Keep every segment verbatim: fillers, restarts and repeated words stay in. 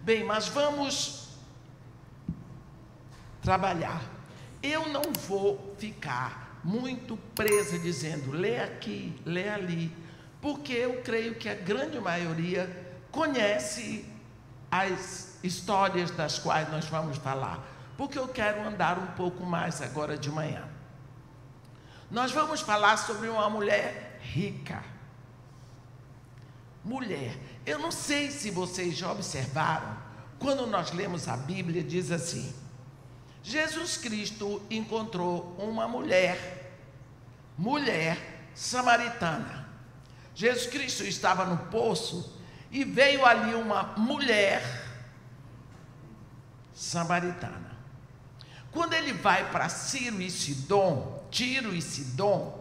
Bem, mas vamos trabalhar. Eu não vou ficar muito presa dizendo, lê aqui, lê ali, porque eu creio que a grande maioria conhece as histórias das quais nós vamos falar, porque eu quero andar um pouco mais agora de manhã. Nós vamos falar sobre uma mulher rica. Mulher, eu não sei se vocês já observaram, quando nós lemos a Bíblia, diz assim, Jesus Cristo encontrou uma mulher, mulher samaritana. Jesus Cristo estava no poço e veio ali uma mulher samaritana. Quando ele vai para Ciro e Sidom, Tiro e Sidom,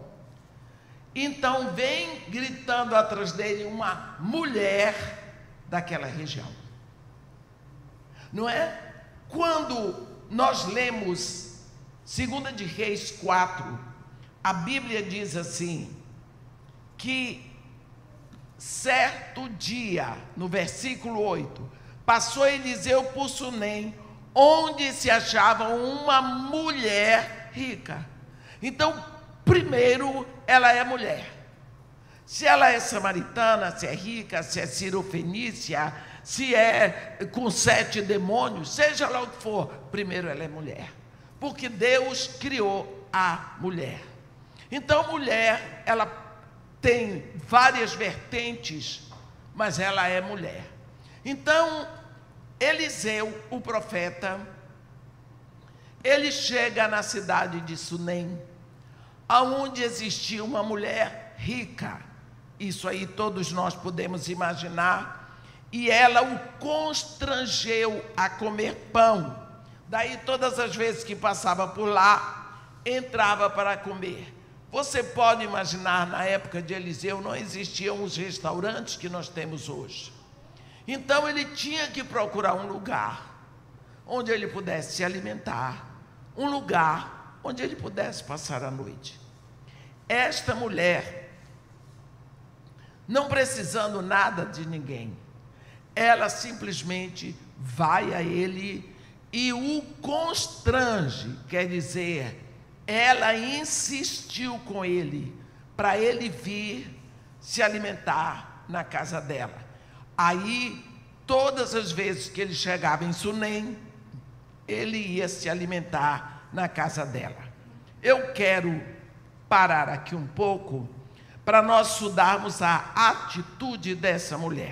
então vem gritando atrás dele uma mulher daquela região. Não é? Quando nós lemos Segunda de Reis quatro, a Bíblia diz assim, que certo dia, no versículo oito, passou Eliseu por Sunem, onde se achava uma mulher rica. Então, primeiro, ela é mulher. Se ela é samaritana, se é rica, se é cirofenícia, se é com sete demônios, seja lá o que for, primeiro ela é mulher. Porque Deus criou a mulher. Então, mulher, ela tem várias vertentes, mas ela é mulher. Então, Eliseu, o profeta, ele chega na cidade de Sunem, aonde existia uma mulher rica. Isso aí todos nós podemos imaginar. E ela o constrangeu a comer pão. Daí todas as vezes que passava por lá, entrava para comer. Você pode imaginar, na época de Eliseu não existiam os restaurantes que nós temos hoje. Então ele tinha que procurar um lugar onde ele pudesse se alimentar, um lugar onde ele pudesse passar a noite. Esta mulher, não precisando nada de ninguém, ela simplesmente vai a ele e o constrange, quer dizer, ela insistiu com ele, para ele vir se alimentar na casa dela. Aí, todas as vezes que ele chegava em Sunem, ele ia se alimentar na casa dela. Eu quero parar aqui um pouco, para nós estudarmos a atitude dessa mulher.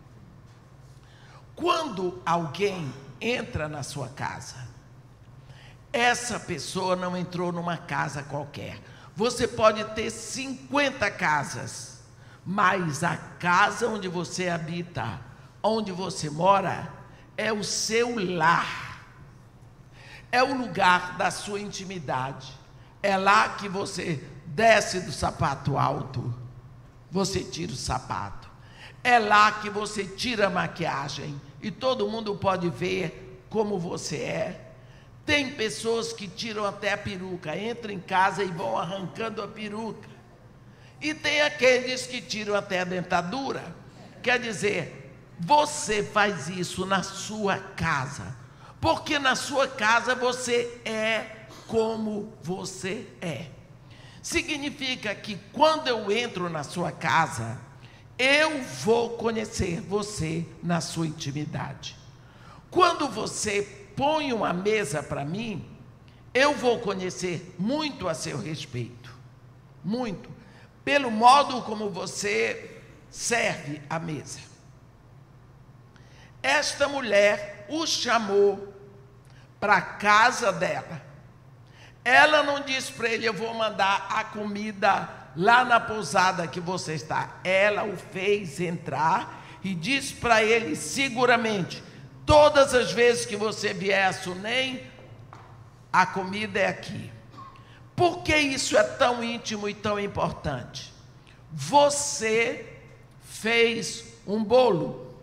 Quando alguém entra na sua casa, essa pessoa não entrou numa casa qualquer. Você pode ter cinquenta casas, mas a casa onde você habita, onde você mora, é o seu lar. É o lugar da sua intimidade. É lá que você desce do sapato alto, você tira o sapato. É lá que você tira a maquiagem e todo mundo pode ver como você é. Tem pessoas que tiram até a peruca, entram em casa e vão arrancando a peruca. E tem aqueles que tiram até a dentadura. Quer dizer, você faz isso na sua casa, porque na sua casa você é como você é. Significa que quando eu entro na sua casa, eu vou conhecer você na sua intimidade. Quando você põe uma mesa para mim, eu vou conhecer muito a seu respeito, muito, pelo modo como você serve a mesa. Esta mulher o chamou para a casa dela. Ela não disse para ele, eu vou mandar a comida lá na pousada que você está. Ela o fez entrar e disse para ele seguramente, todas as vezes que você vier a Sunem, a comida é aqui. Por que isso é tão íntimo e tão importante? Você fez um bolo,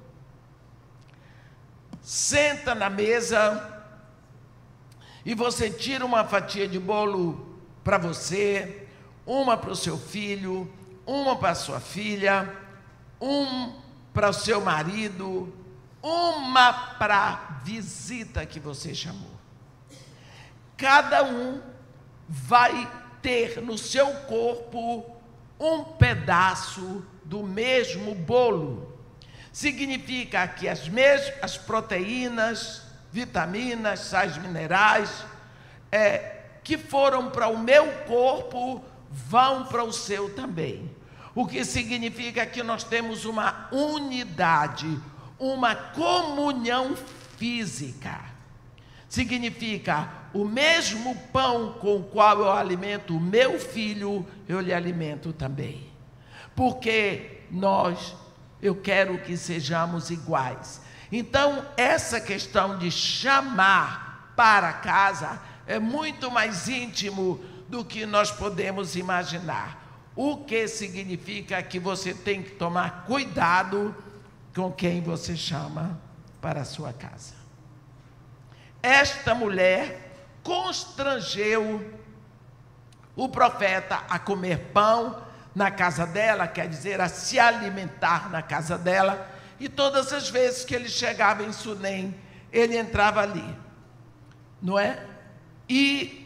senta na mesa e você tira uma fatia de bolo para você, uma para o seu filho, uma para a sua filha, um para o seu marido, uma para visita que você chamou. Cada um vai ter no seu corpo um pedaço do mesmo bolo. Significa que as mesmas as proteínas, vitaminas, sais minerais, é, que foram para o meu corpo, vão para o seu também. O que significa que nós temos uma unidade, uma comunhão física. Significa o mesmo pão com o qual eu alimento o meu filho, eu lhe alimento também. Porque nós, eu quero que sejamos iguais. Então, essa questão de chamar para casa é muito mais íntimo do que nós podemos imaginar. O que significa que você tem que tomar cuidado com quem você chama para a sua casa. Esta mulher constrangeu o profeta a comer pão na casa dela, quer dizer, a se alimentar na casa dela, e todas as vezes que ele chegava em Sunem, ele entrava ali, não é? E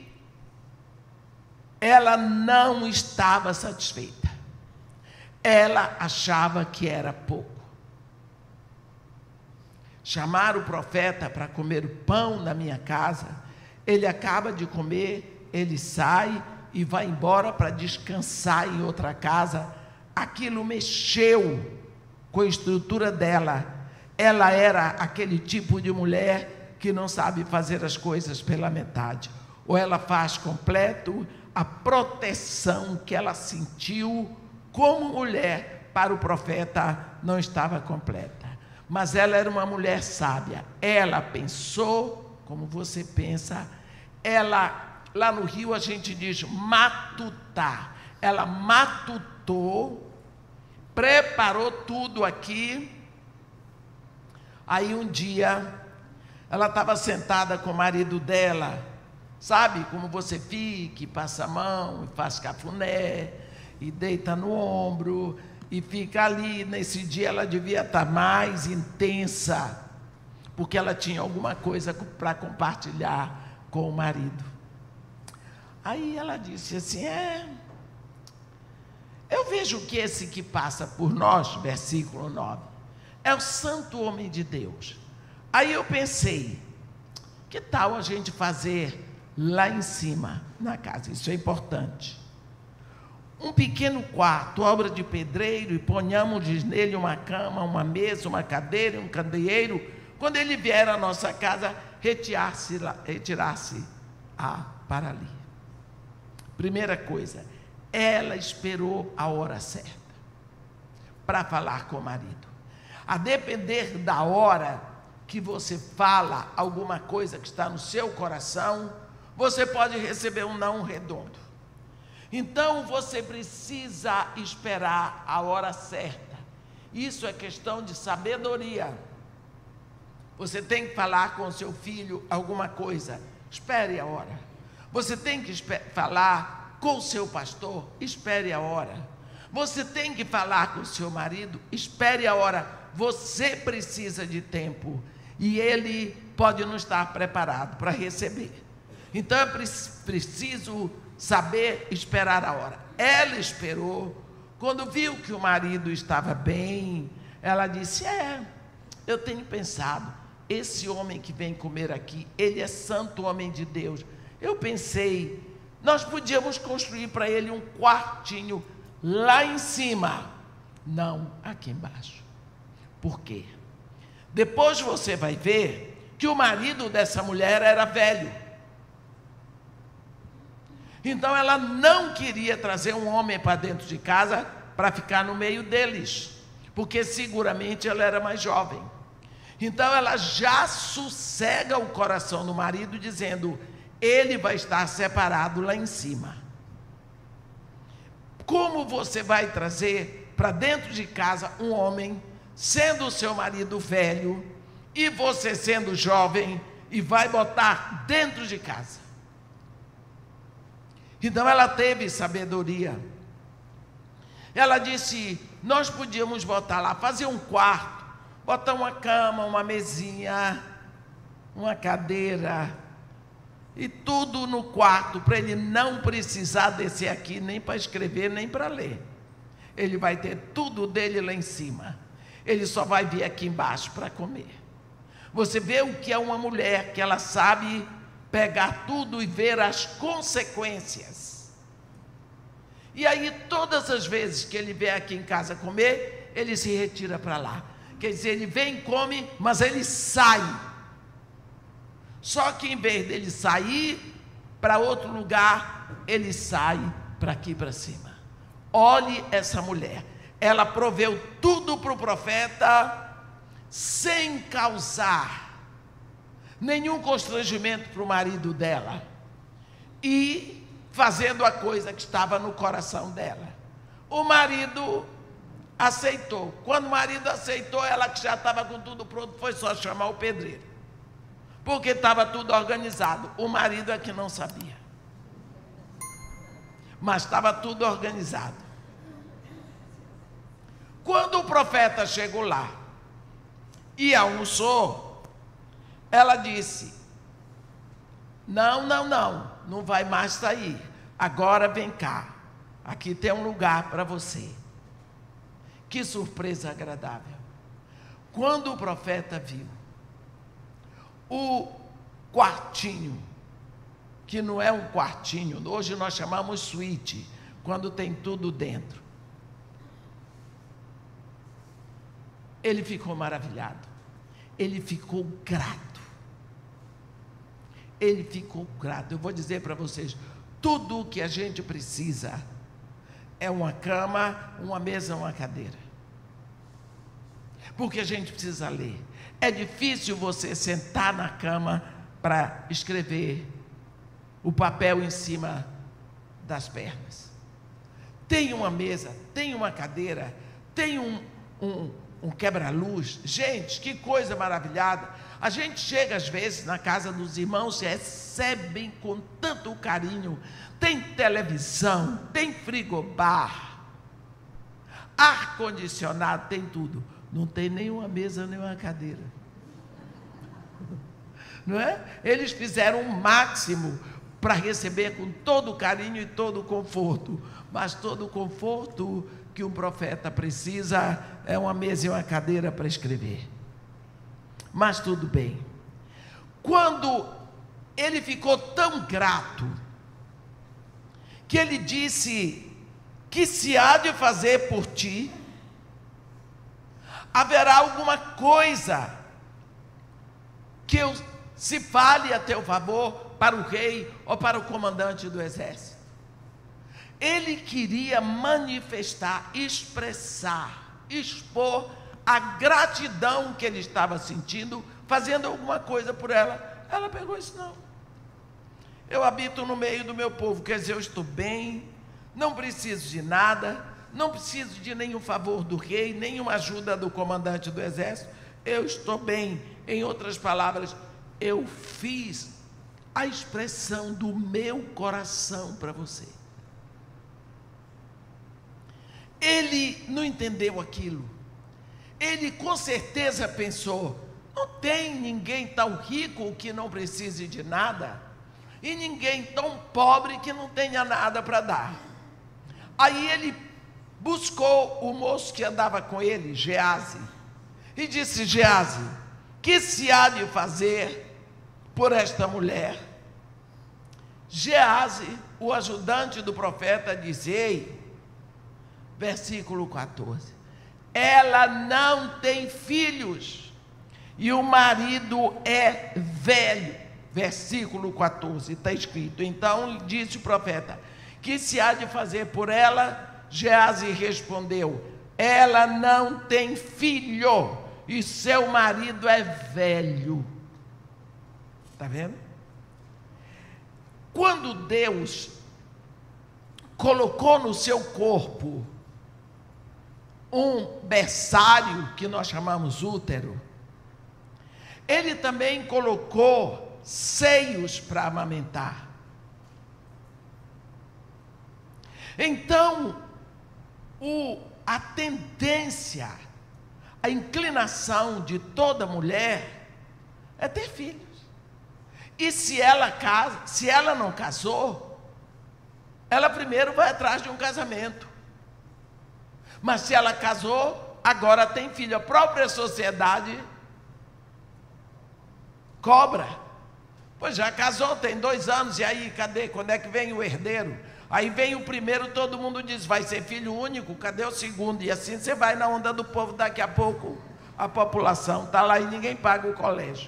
ela não estava satisfeita. Ela achava que era pouco. Chamar o profeta para comer o pão na minha casa, ele acaba de comer, ele sai e vai embora para descansar em outra casa. Aquilo mexeu com a estrutura dela. Ela era aquele tipo de mulher que não sabe fazer as coisas pela metade. Ou ela faz completo. A proteção que ela sentiu como mulher para o profeta não estava completa. Mas ela era uma mulher sábia. Ela pensou como você pensa. Ela, lá no Rio a gente diz matutar. Ela matutou, preparou tudo aqui. Aí um dia, ela estava sentada com o marido dela. Sabe como você fica, e passa a mão, e faz cafuné, e deita no ombro, e fica ali. Nesse dia ela devia estar mais intensa, porque ela tinha alguma coisa para compartilhar com o marido. Aí ela disse assim, é, eu vejo que esse que passa por nós, versículo nove, é o santo homem de Deus. Aí eu pensei, que tal a gente fazer lá em cima, na casa, isso é importante, um pequeno quarto, obra de pedreiro, e ponhamos nele uma cama, uma mesa, uma cadeira, um candeeiro, quando ele vier à nossa casa, retirar-se retirar-se ah, para ali. Primeira coisa, ela esperou a hora certa para falar com o marido. A depender da hora que você fala alguma coisa que está no seu coração, você pode receber um não redondo. Então você precisa esperar a hora certa. Isso é questão de sabedoria. Você tem que falar com o seu filho alguma coisa, espere a hora. Você tem que falar com o seu pastor, espere a hora. Você tem que falar com o seu marido, espere a hora. Você precisa de tempo e ele pode não estar preparado para receber. Então é preciso saber esperar a hora. Ela esperou. Quando viu que o marido estava bem, ela disse, é, eu tenho pensado, esse homem que vem comer aqui, ele é santo homem de Deus. Eu pensei, nós podíamos construir para ele um quartinho lá em cima, não aqui embaixo. Por quê? Depois você vai ver que o marido dessa mulher era velho. Então ela não queria trazer um homem para dentro de casa para ficar no meio deles, porque seguramente ela era mais jovem. Então ela já sossega o coração do marido, dizendo, ele vai estar separado lá em cima. Como você vai trazer para dentro de casa um homem, sendo o seu marido velho, e você sendo jovem, e vai botar dentro de casa? Então ela teve sabedoria. Ela disse, nós podíamos botar lá, fazer um quarto, botar uma cama, uma mesinha, uma cadeira e tudo no quarto, para ele não precisar descer aqui nem para escrever, nem para ler. Ele vai ter tudo dele lá em cima. Ele só vai vir aqui embaixo para comer. Você vê o que é uma mulher, que ela sabe pegar tudo e ver as consequências. E aí, todas as vezes que ele vem aqui em casa comer, ele se retira para lá. Quer dizer, ele vem e come, mas ele sai. Só que em vez dele sair para outro lugar, ele sai para aqui para cima. Olhe essa mulher. Ela proveu tudo para o profeta, sem causar nenhum constrangimento para o marido dela, e fazendo a coisa que estava no coração dela. O marido aceitou. Quando o marido aceitou, ela que já estava com tudo pronto, foi só chamar o pedreiro, porque estava tudo organizado. O marido é que não sabia, mas estava tudo organizado. Quando o profeta chegou lá e almoçou, ela disse: não, não, não, não vai mais sair. Agora vem cá, aqui tem um lugar para você. Que surpresa agradável. Quando o profeta viu o quartinho, que não é um quartinho, hoje nós chamamos suíte, quando tem tudo dentro, ele ficou maravilhado, ele ficou grato, ele ficou grato. Eu vou dizer para vocês, tudo o que a gente precisa é uma cama, uma mesa, uma cadeira, porque a gente precisa ler. É difícil você sentar na cama para escrever, o papel em cima das pernas. Tem uma mesa, tem uma cadeira, tem um, um, um quebra-luz. Gente, que coisa maravilhada. A gente chega às vezes na casa dos irmãos, se recebem com tanto carinho. Tem televisão, tem frigobar, ar-condicionado, tem tudo. Não tem nenhuma mesa, nenhuma cadeira. Não é? Eles fizeram o máximo para receber com todo o carinho e todo o conforto. Mas todo o conforto que um profeta precisa é uma mesa e uma cadeira para escrever. Mas tudo bem. Quando ele ficou tão grato, que ele disse: que se há de fazer por ti? Haverá alguma coisa que eu, se fale a teu favor para o rei ou para o comandante do exército? Ele queria manifestar, expressar, expor a gratidão que ele estava sentindo, fazendo alguma coisa por ela. Ela pegou isso: não, eu habito no meio do meu povo, quer dizer, eu estou bem, não preciso de nada, não preciso de nenhum favor do rei, nenhuma ajuda do comandante do exército, eu estou bem. Em outras palavras, eu fiz a expressão do meu coração para você. Ele não entendeu aquilo. Ele com certeza pensou: não tem ninguém tão rico que não precise de nada, e ninguém tão pobre que não tenha nada para dar. Aí ele buscou o moço que andava com ele, Geazi, e disse: Geazi, que se há de fazer por esta mulher? Geazi, o ajudante do profeta, disse: ei, versículo quatorze, ela não tem filhos e o marido é velho. Versículo quatorze, está escrito: então disse o profeta: que se há de fazer por ela? Geazi respondeu: ela não tem filho e seu marido é velho. Está vendo? Quando Deus colocou no seu corpo um berçário, que nós chamamos útero, ele também colocou seios para amamentar. Então, o, a tendência, a inclinação de toda mulher é ter filhos. E se ela casa, se ela não casou, ela primeiro vai atrás de um casamento. Mas se ela casou, agora tem filho. A própria sociedade cobra. Pois já casou, tem dois anos, e aí, cadê? Quando é que vem o herdeiro? Aí vem o primeiro, todo mundo diz, vai ser filho único, cadê o segundo? E assim você vai na onda do povo, daqui a pouco a população está lá e ninguém paga o colégio.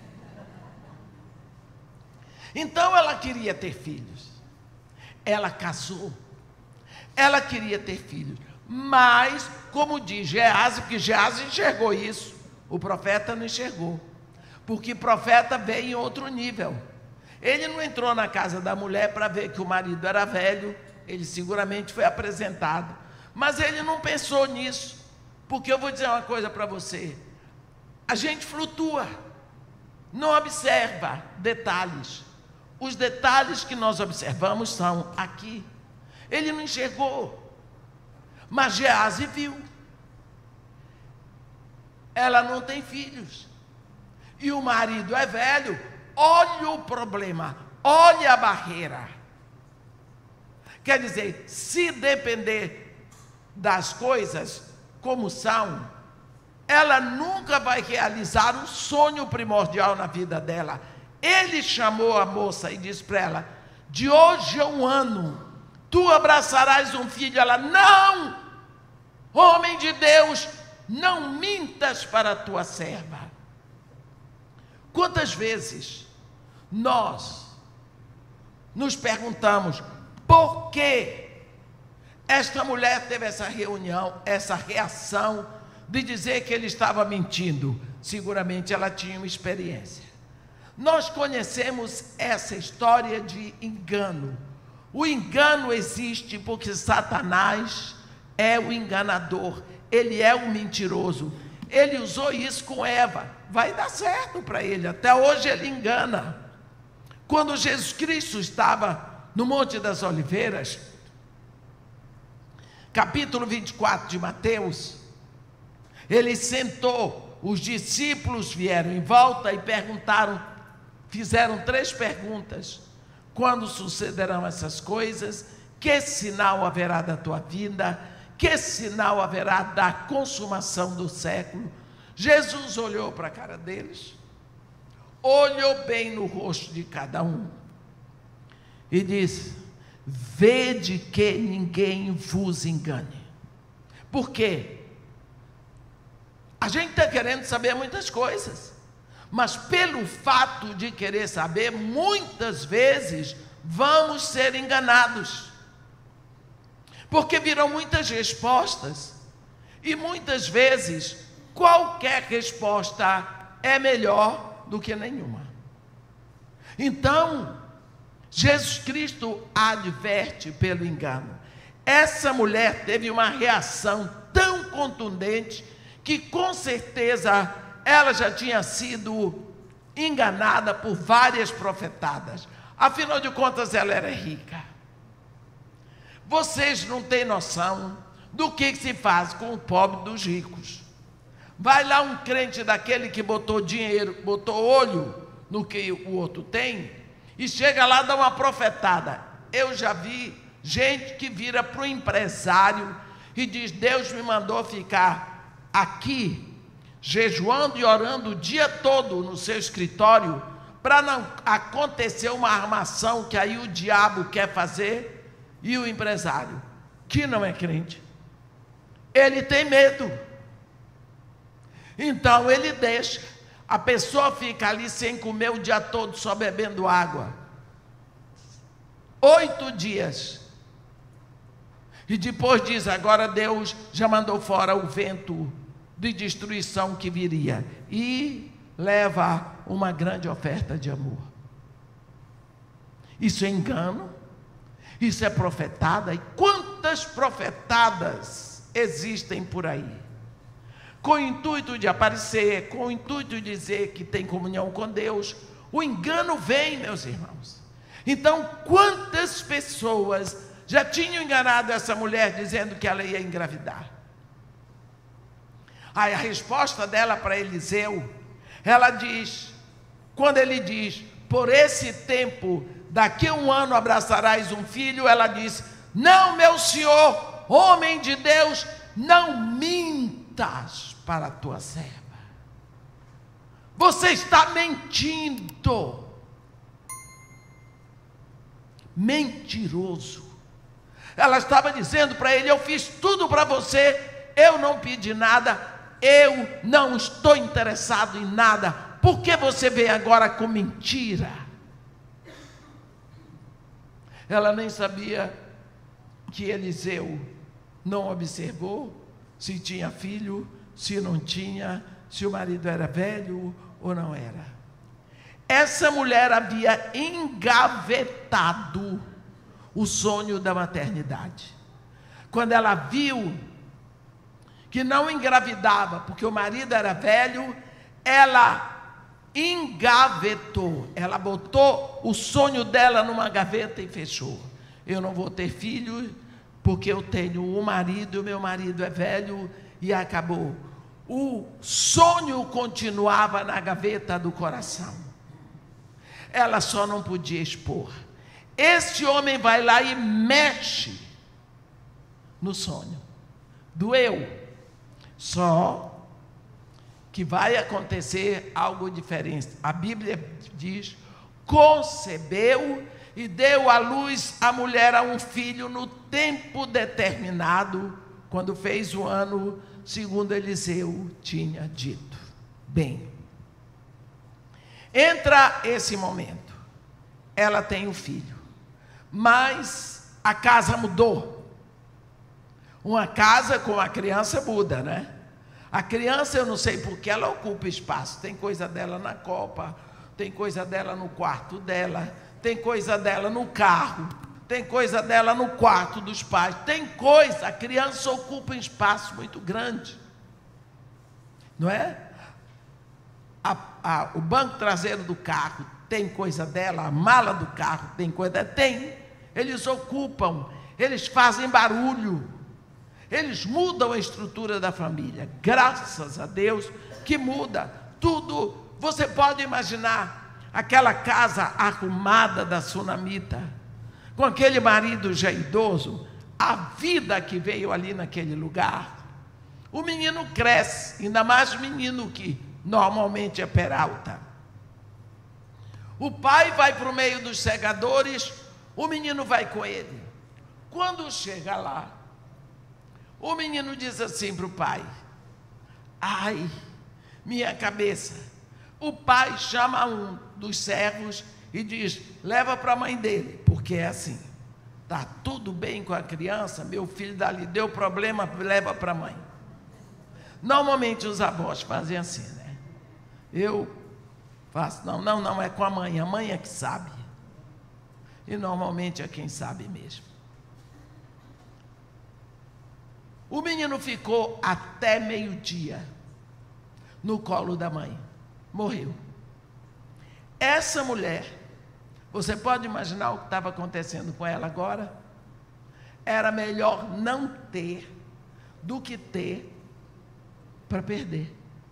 Então ela queria ter filhos, ela casou, ela queria ter filhos, mas, como diz Geazi, porque Geazi enxergou isso, o profeta não enxergou, porque profeta veio em outro nível. Ele não entrou na casa da mulher para ver que o marido era velho, ele seguramente foi apresentado, mas ele não pensou nisso, porque eu vou dizer uma coisa para você, a gente flutua, não observa detalhes, os detalhes que nós observamos são aqui, ele não enxergou, mas Geazi viu, ela não tem filhos, e o marido é velho. Olha o problema, olha a barreira. Quer dizer, se depender das coisas como são, ela nunca vai realizar o sonho primordial na vida dela. Ele chamou a moça e disse para ela, de hoje a um ano, tu abraçarás um filho. Ela, não, homem de Deus, não mintas para a tua serva. Quantas vezes nós nos perguntamos por que esta mulher teve essa reunião, essa reação de dizer que ele estava mentindo? Seguramente ela tinha uma experiência. Nós conhecemos essa história de engano. O engano existe porque Satanás é o enganador, ele é o mentiroso. Ele usou isso com Eva, vai dar certo para ele, até hoje ele engana. Quando Jesus Cristo estava no Monte das Oliveiras, capítulo vinte e quatro de Mateus, ele sentou, os discípulos vieram em volta e perguntaram, fizeram três perguntas: quando sucederão essas coisas? Que sinal haverá da tua vinda? Que sinal haverá da consumação do século? Jesus olhou para a cara deles, olhou bem no rosto de cada um e disse: vede que ninguém vos engane. Por quê? A gente está querendo saber muitas coisas, mas pelo fato de querer saber, muitas vezes vamos ser enganados, porque virão muitas respostas, e muitas vezes qualquer resposta é melhor do que nenhuma. Então, Jesus Cristo adverte pelo engano. Essa mulher teve uma reação tão contundente que com certeza ela já tinha sido enganada por várias profetadas. Afinal de contas, ela era rica. Vocês não têm noção do que se faz com o pobre dos ricos. Vai lá um crente daquele que botou dinheiro, botou olho no que o outro tem, e chega lá, dá uma profetada. Eu já vi gente que vira para o empresário e diz: Deus me mandou ficar aqui, jejuando e orando o dia todo no seu escritório, para não acontecer uma armação que aí o diabo quer fazer. E o empresário, que não é crente, ele tem medo, então ele deixa, a pessoa fica ali sem comer o dia todo, só bebendo água, oito dias, e depois diz: agora Deus já mandou fora o vento de destruição que viria, e leva uma grande oferta de amor. Isso é engano, isso é profetada. E quantas profetadas existem por aí, com o intuito de aparecer, com o intuito de dizer que tem comunhão com Deus. O engano vem, meus irmãos. Então, quantas pessoas já tinham enganado essa mulher dizendo que ela ia engravidar? Aí a resposta dela para Eliseu, ela diz, quando ele diz, por esse tempo, daqui a um ano abraçarás um filho, ela diz, não, meu senhor, homem de Deus, não mintas para a tua serva. Você está mentindo. Mentiroso. Ela estava dizendo para ele, eu fiz tudo para você, eu não pedi nada, eu não estou interessado em nada, por que você vem agora com mentira? Ela nem sabia que Eliseu não observou se tinha filho, se não tinha, se o marido era velho ou não era. Essa mulher havia engavetado o sonho da maternidade. Quando ela viu que não engravidava, porque o marido era velho, ela engavetou, ela botou o sonho dela numa gaveta e fechou. Eu não vou ter filho, porque eu tenho um marido, o meu marido é velho, e acabou. O sonho continuava na gaveta do coração. Ela só não podia expor. Este homem vai lá e mexe no sonho. Doeu. Só que vai acontecer algo diferente. A Bíblia diz, concebeu e deu à luz a mulher a um filho no tempo determinado, quando fez o ano, segundo Eliseu tinha dito. Bem, entra esse momento, ela tem um filho, mas a casa mudou. Uma casa com a criança muda, né? A criança, eu não sei porque ela ocupa espaço, tem coisa dela na copa, tem coisa dela no quarto dela, tem coisa dela no carro, tem coisa dela no quarto dos pais, tem coisa, a criança ocupa um espaço muito grande, não é? A, a, o banco traseiro do carro tem coisa dela, a mala do carro tem coisa, tem, eles ocupam, eles fazem barulho, eles mudam a estrutura da família, graças a Deus que muda tudo. Você pode imaginar aquela casa arrumada da sunamita, com aquele marido já idoso, a vida que veio ali naquele lugar. O menino cresce, ainda mais o menino que normalmente é peralta. O pai vai para o meio dos segadores, o menino vai com ele. Quando chega lá, o menino diz assim para o pai, ai, minha cabeça. O pai chama um dos servos e diz, leva para a mãe dele, porque é assim, está tudo bem com a criança, meu filho dali deu problema, leva para a mãe. Normalmente os avós fazem assim, né? Eu faço, não, não, não, é com a mãe, a mãe é que sabe. E normalmente é quem sabe mesmo. O menino ficou até meio-dia no colo da mãe, morreu. Essa mulher, você pode imaginar o que estava acontecendo com ela agora? Era melhor não ter do que ter para perder.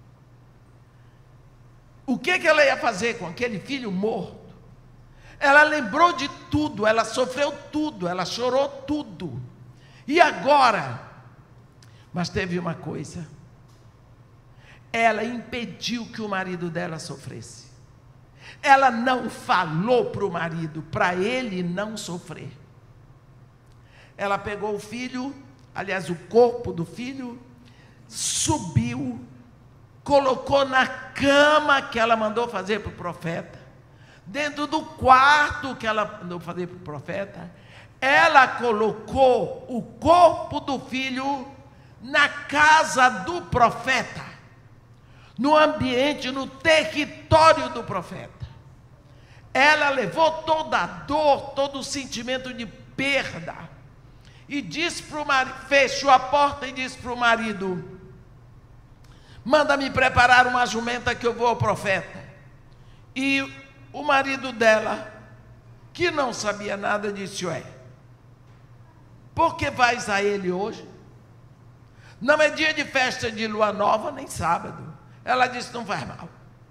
O que, que ela ia fazer com aquele filho morto? Ela lembrou de tudo, ela sofreu tudo, ela chorou tudo. E agora? Mas teve uma coisa, ela impediu que o marido dela sofresse. Ela não falou para o marido, para ele não sofrer. Ela pegou o filho, aliás, o corpo do filho, subiu, colocou na cama que ela mandou fazer para o profeta, dentro do quarto que ela mandou fazer para o profeta, ela colocou o corpo do filho na casa do profeta, no ambiente, no território do profeta. Ela levou toda a dor, todo o sentimento de perda, e disse para o marido, fechou a porta e disse para o marido, manda-me preparar uma jumenta que eu vou ao profeta. E o marido dela, que não sabia nada, disse, ué, por que vais a ele hoje? Não é dia de festa de lua nova, nem sábado. Ela disse, não faz mal.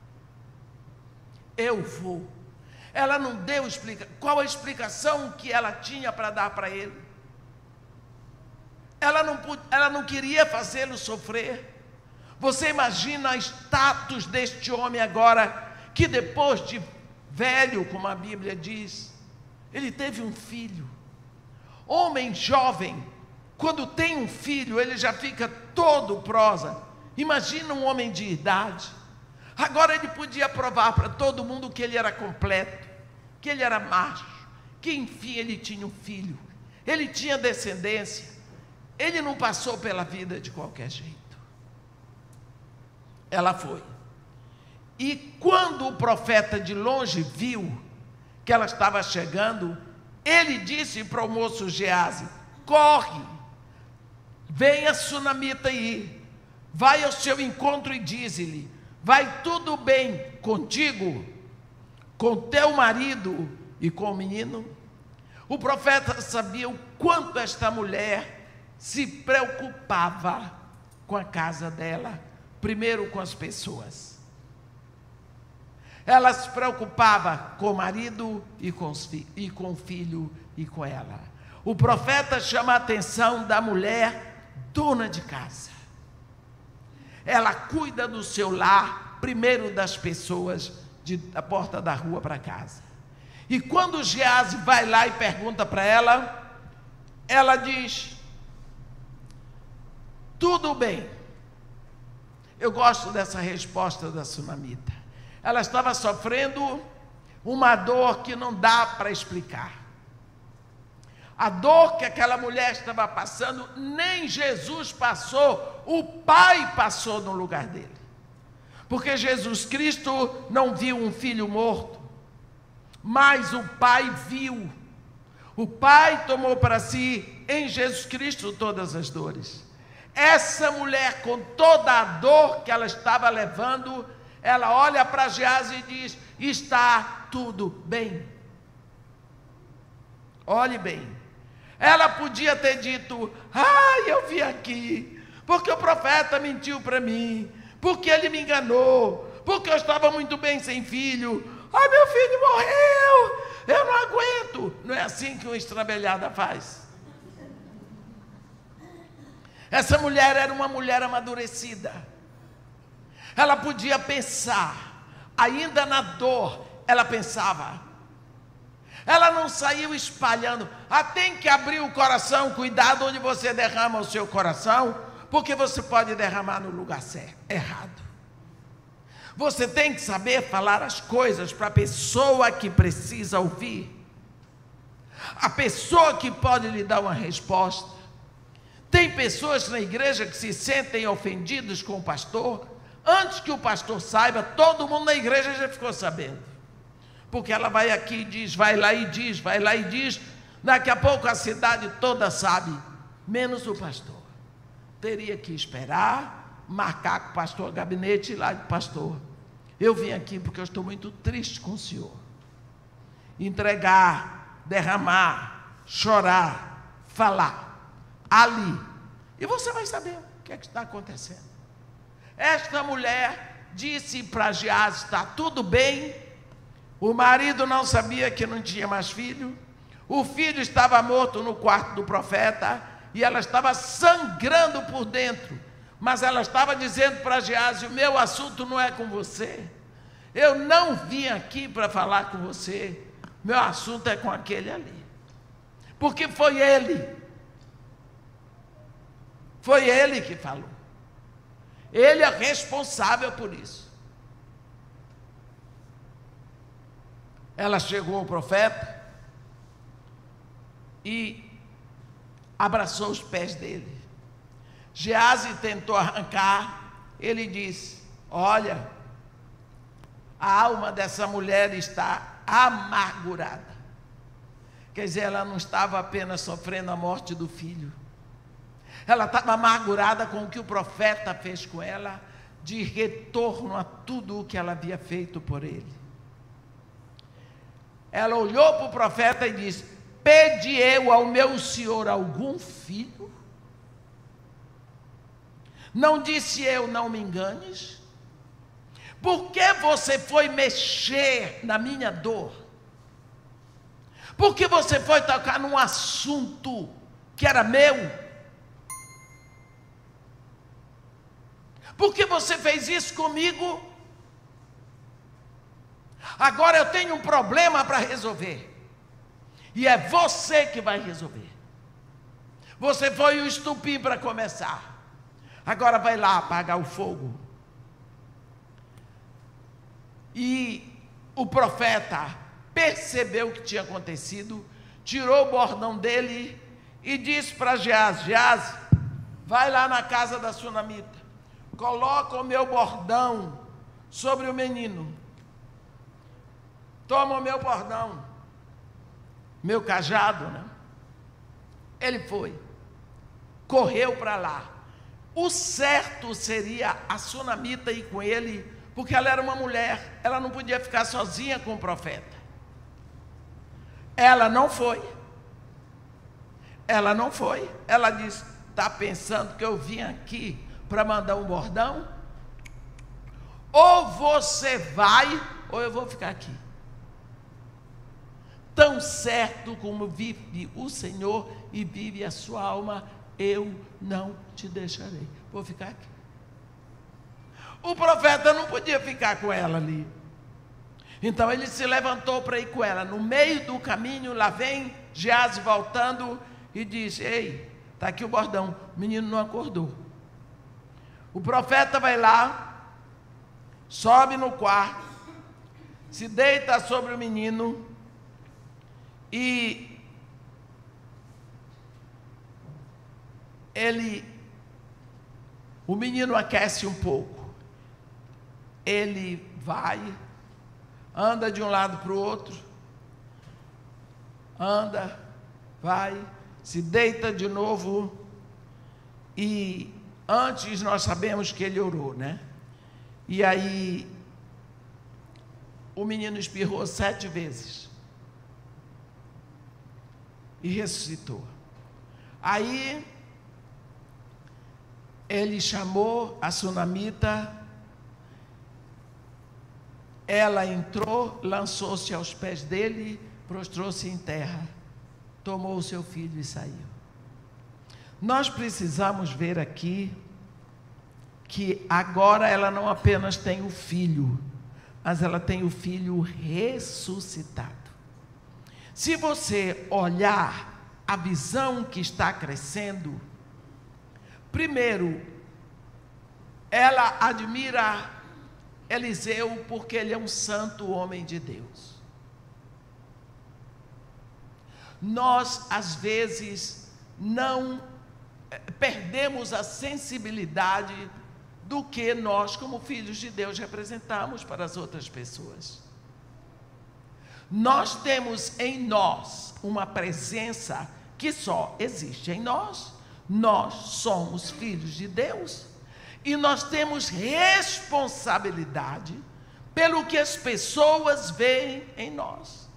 Eu vou. Ela não deu explicação. Qual a explicação que ela tinha para dar para ele? Ela não, ela não queria fazê-lo sofrer. Você imagina o status deste homem agora, que depois de velho, como a Bíblia diz, ele teve um filho. Homem jovem, quando tem um filho, ele já fica todo prosa. Imagina um homem de idade. Agora ele podia provar para todo mundo que ele era completo, que ele era macho, que enfim ele tinha um filho, ele tinha descendência, ele não passou pela vida de qualquer jeito. Ela foi. E quando o profeta de longe viu que ela estava chegando, ele disse para o moço Geazi, corre, vem a sunamita aí, vai ao seu encontro e diz-lhe, vai tudo bem contigo, com teu marido e com o menino? O profeta sabia o quanto esta mulher se preocupava com a casa dela, primeiro com as pessoas. Ela se preocupava com o marido e com, os fi- e com o filho e com ela. O profeta chama a atenção da mulher dona de casa. Ela cuida do seu lar, primeiro das pessoas, de, da porta da rua para casa. E quando Geazi vai lá e pergunta para ela, ela diz, tudo bem. Eu gosto dessa resposta da sunamita. Ela estava sofrendo uma dor que não dá para explicar. A dor que aquela mulher estava passando, nem Jesus passou, o Pai passou no lugar dele. Porque Jesus Cristo não viu um filho morto, mas o Pai viu. O Pai tomou para si, em Jesus Cristo, todas as dores. Essa mulher, com toda a dor que ela estava levando, ela olha para Geazi e diz, está tudo bem. Olhe bem. Ela podia ter dito, ai, eu vim aqui, porque o profeta mentiu para mim, porque ele me enganou, porque eu estava muito bem sem filho. Ai, meu filho morreu, eu não aguento. Não é assim que uma estrambelhada faz. Essa mulher era uma mulher amadurecida. Ela podia pensar, ainda na dor, ela pensava. Ela não saiu espalhando. Ah, tem que abrir o coração, cuidado onde você derrama o seu coração, porque você pode derramar no lugar certo, errado. Você tem que saber falar as coisas para a pessoa que precisa ouvir. A pessoa que pode lhe dar uma resposta. Tem pessoas na igreja que se sentem ofendidas com o pastor. Antes que o pastor saiba, todo mundo na igreja já ficou sabendo. Porque ela vai aqui e diz, vai lá e diz, vai lá e diz. Daqui a pouco a cidade toda sabe, menos o pastor. Teria que esperar, marcar com o pastor, gabinete e lá de pastor. Eu vim aqui porque eu estou muito triste com o senhor. Entregar, derramar, chorar, falar, ali. E você vai saber o que é que está acontecendo. Esta mulher disse para Geazi, está tudo bem. O marido não sabia que não tinha mais filho. O filho estava morto no quarto do profeta. E ela estava sangrando por dentro. Mas ela estava dizendo para Geazi, o meu assunto não é com você. Eu não vim aqui para falar com você. Meu assunto é com aquele ali. Porque foi ele. Foi ele que falou. Ele é responsável por isso. Ela chegou ao profeta e abraçou os pés dele. Geazi tentou arrancar, ele disse, olha, a alma dessa mulher está amargurada. Quer dizer, ela não estava apenas sofrendo a morte do filho. Ela estava amargurada com o que o profeta fez com ela, de retorno a tudo o que ela havia feito por ele. Ela olhou para o profeta e disse, pede eu ao meu senhor algum filho? Não disse eu, não me enganes? Por que você foi mexer na minha dor? Por que você foi tocar num assunto que era meu? Por que você fez isso comigo? Agora eu tenho um problema para resolver. E é você que vai resolver. Você foi o estupim para começar. Agora vai lá apagar o fogo. E o profeta percebeu o que tinha acontecido, tirou o bordão dele e disse para Geazi: Geazi, vai lá na casa da sunamita, coloca o meu bordão sobre o menino, toma o meu bordão, meu cajado, né? Ele foi, correu para lá. O certo seria a sunamita ir com ele, porque ela era uma mulher, ela não podia ficar sozinha com o profeta. Ela não foi. Ela não foi. Ela disse: está pensando que eu vim aqui para mandar um bordão? Ou você vai, ou eu vou ficar aqui. Tão certo como vive o Senhor e vive a sua alma, eu não te deixarei. Vou ficar aqui. O profeta não podia ficar com ela ali. Então ele se levantou para ir com ela. No meio do caminho, lá vem Geazi voltando e diz: ei, está aqui o bordão. O menino não acordou. O profeta vai lá, sobe no quarto, se deita sobre o menino e ele, o menino aquece um pouco. Ele vai, anda de um lado para o outro, anda, vai, se deita de novo, e antes nós sabemos que ele orou, né? E aí, o menino espirrou sete vezes, e ressuscitou. Aí, ele chamou a sunamita. Ela entrou, lançou-se aos pés dele, prostrou-se em terra, tomou o seu filho e saiu. Nós precisamos ver aqui que agora ela não apenas tem o filho, mas ela tem o filho ressuscitado. Se você olhar a visão que está crescendo, primeiro, ela admira Eliseu porque ele é um santo homem de Deus. Nós, às vezes, não perdemos a sensibilidade do que nós, como filhos de Deus, representamos para as outras pessoas. Nós temos em nós uma presença que só existe em nós. Nós somos filhos de Deus. E nós temos responsabilidade pelo que as pessoas veem em nós.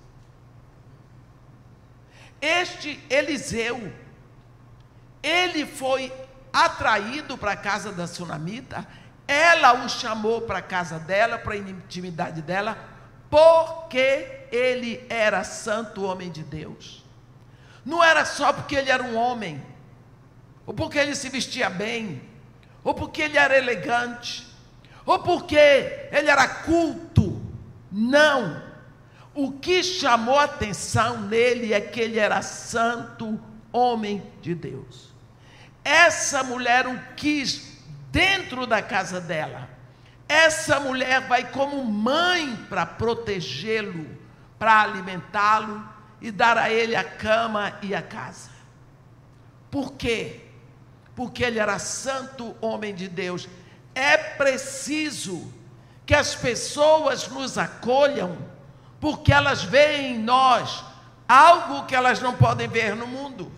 Este Eliseu, ele foi atraído para a casa da sunamita, ela o chamou para a casa dela, para a intimidade dela, porque ele era santo homem de Deus. Não era só porque ele era um homem, ou porque ele se vestia bem, ou porque ele era elegante, ou porque ele era culto. Não. O que chamou a atenção nele é que ele era santo homem de Deus. Essa mulher o quis dentro da casa dela. Essa mulher vai como mãe para protegê-lo, para alimentá-lo e dar a ele a cama e a casa. Por quê? Porque ele era santo homem de Deus. É preciso que as pessoas nos acolham, porque elas veem em nós algo que elas não podem ver no mundo.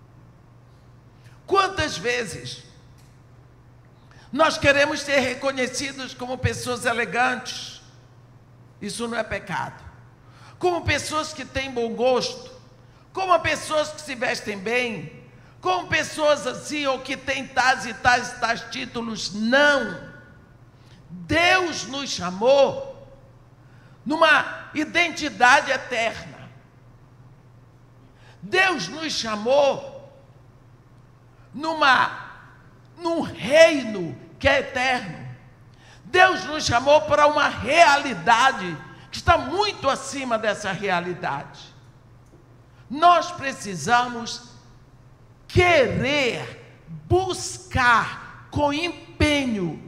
Quantas vezes nós queremos ser reconhecidos como pessoas elegantes? Isso não é pecado. Como pessoas que têm bom gosto, como pessoas que se vestem bem, com pessoas assim, ou que têm tais e tais e tais títulos. Não. Deus nos chamou numa identidade eterna. Deus nos chamou numa, num reino que é eterno. Deus nos chamou para uma realidade que está muito acima dessa realidade. Nós precisamos querer, buscar com empenho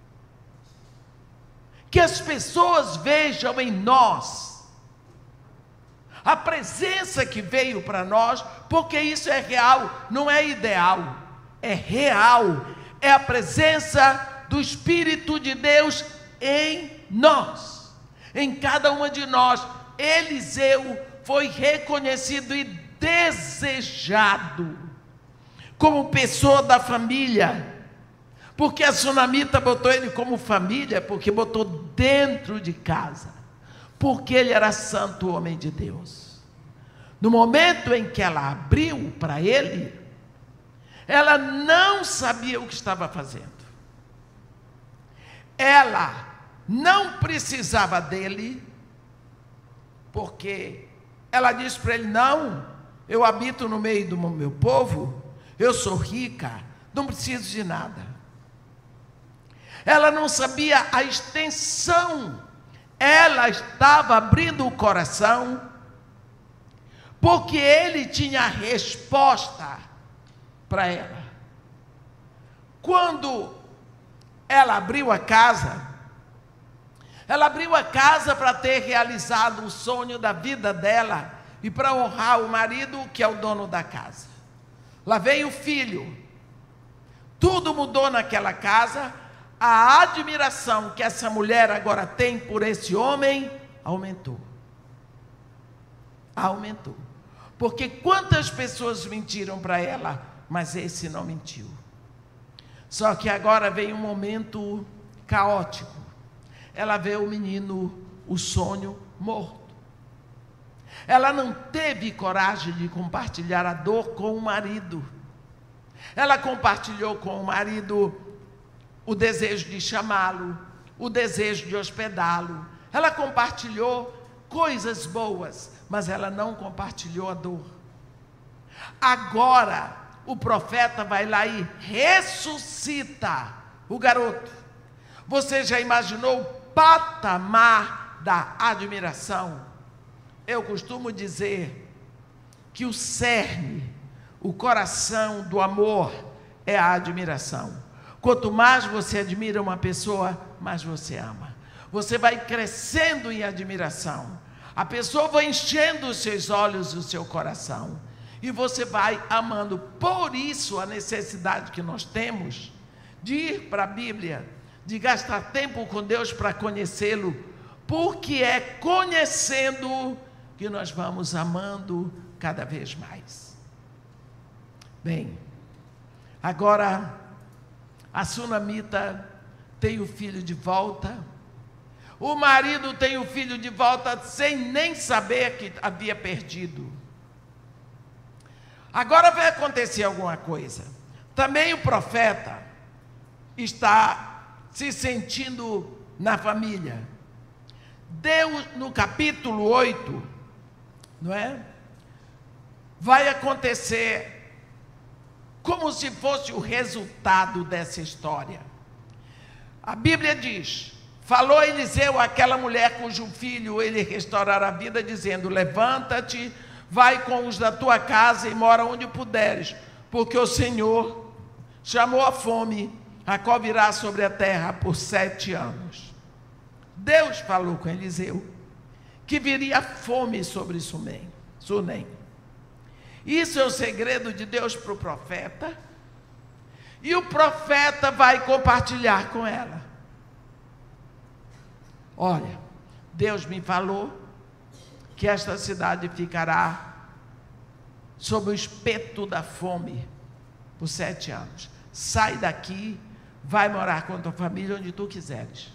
que as pessoas vejam em nós a presença que veio para nós, porque isso é real, não é ideal, é real, é a presença do Espírito de Deus em nós, em cada uma de nós. Eliseu foi reconhecido e desejado como pessoa da família, porque a sunamita botou ele como família, porque botou dentro de casa, porque ele era santo homem de Deus. No momento em que ela abriu para ele, ela não sabia o que estava fazendo. Ela não precisava dele, porque ela disse para ele: não, eu habito no meio do meu povo, eu sou rica, não preciso de nada. Ela não sabia a extensão, ela estava abrindo o coração, porque ele tinha a resposta para ela. Quando ela abriu a casa, ela abriu a casa para ter realizado o sonho da vida dela e para honrar o marido, que é o dono da casa. Lá veio o filho, tudo mudou naquela casa. A admiração que essa mulher agora tem por esse homem aumentou. Aumentou. Porque quantas pessoas mentiram para ela, mas esse não mentiu. Só que agora vem um momento caótico. Ela vê o menino, o sonho, morto. Ela não teve coragem de compartilhar a dor com o marido. Ela compartilhou com o marido o desejo de chamá-lo, o desejo de hospedá-lo. Ela compartilhou coisas boas, mas ela não compartilhou a dor. Agora, o profeta vai lá e ressuscita o garoto. Você já imaginou o patamar da admiração? Eu costumo dizer que o cerne, o coração do amor é a admiração. Quanto mais você admira uma pessoa, mais você ama. Você vai crescendo em admiração. A pessoa vai enchendo os seus olhos e o seu coração. E você vai amando. Por isso a necessidade que nós temos de ir para a Bíblia, de gastar tempo com Deus para conhecê-lo, porque é conhecendo que nós vamos amando cada vez mais. Bem, agora a sunamita tem o filho de volta, o marido tem o filho de volta sem nem saber que havia perdido. Agora vai acontecer alguma coisa. Também o profeta está se sentindo na família. Deus, no capítulo oito, não é? Vai acontecer como se fosse o resultado dessa história. A Bíblia diz: falou Eliseu àquela mulher cujo filho ele restaurará a vida, dizendo: levanta-te, vai com os da tua casa e mora onde puderes, porque o Senhor chamou a fome, a qual virá sobre a terra por sete anos. Deus falou com Eliseu que viria fome sobre Sunem. Sunem. Isso é o segredo de Deus para o profeta, e o profeta vai compartilhar com ela. Olha, Deus me falou que esta cidade ficará sob o espeto da fome por sete anos. Sai daqui, vai morar com a tua família onde tu quiseres.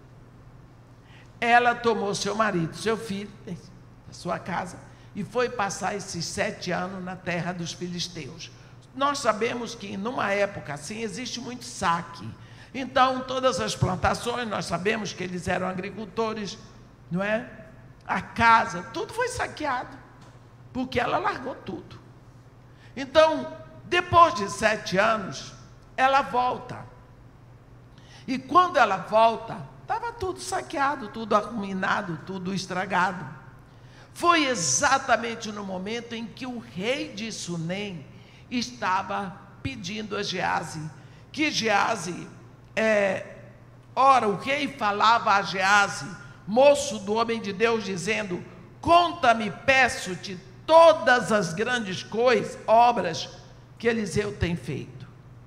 Ela tomou seu marido, seu filho, da sua casa, e foi passar esses sete anos na terra dos filisteus. nós sabemos que numa época assim existe muito saque. Então, todas as plantações, nós sabemos que eles eram agricultores, não é? A casa, tudo foi saqueado, porque ela largou tudo. Então, depois de sete anos, ela volta. E quando ela volta, estava tudo saqueado, tudo arruinado, tudo estragado. Foi exatamente no momento em que o rei de Sunem estava pedindo a Geazi, que Geazi, é, ora, o rei falava a Geazi, moço do homem de Deus, dizendo: conta-me, peço-te, todas as grandes coisas, obras que Eliseu tem feito.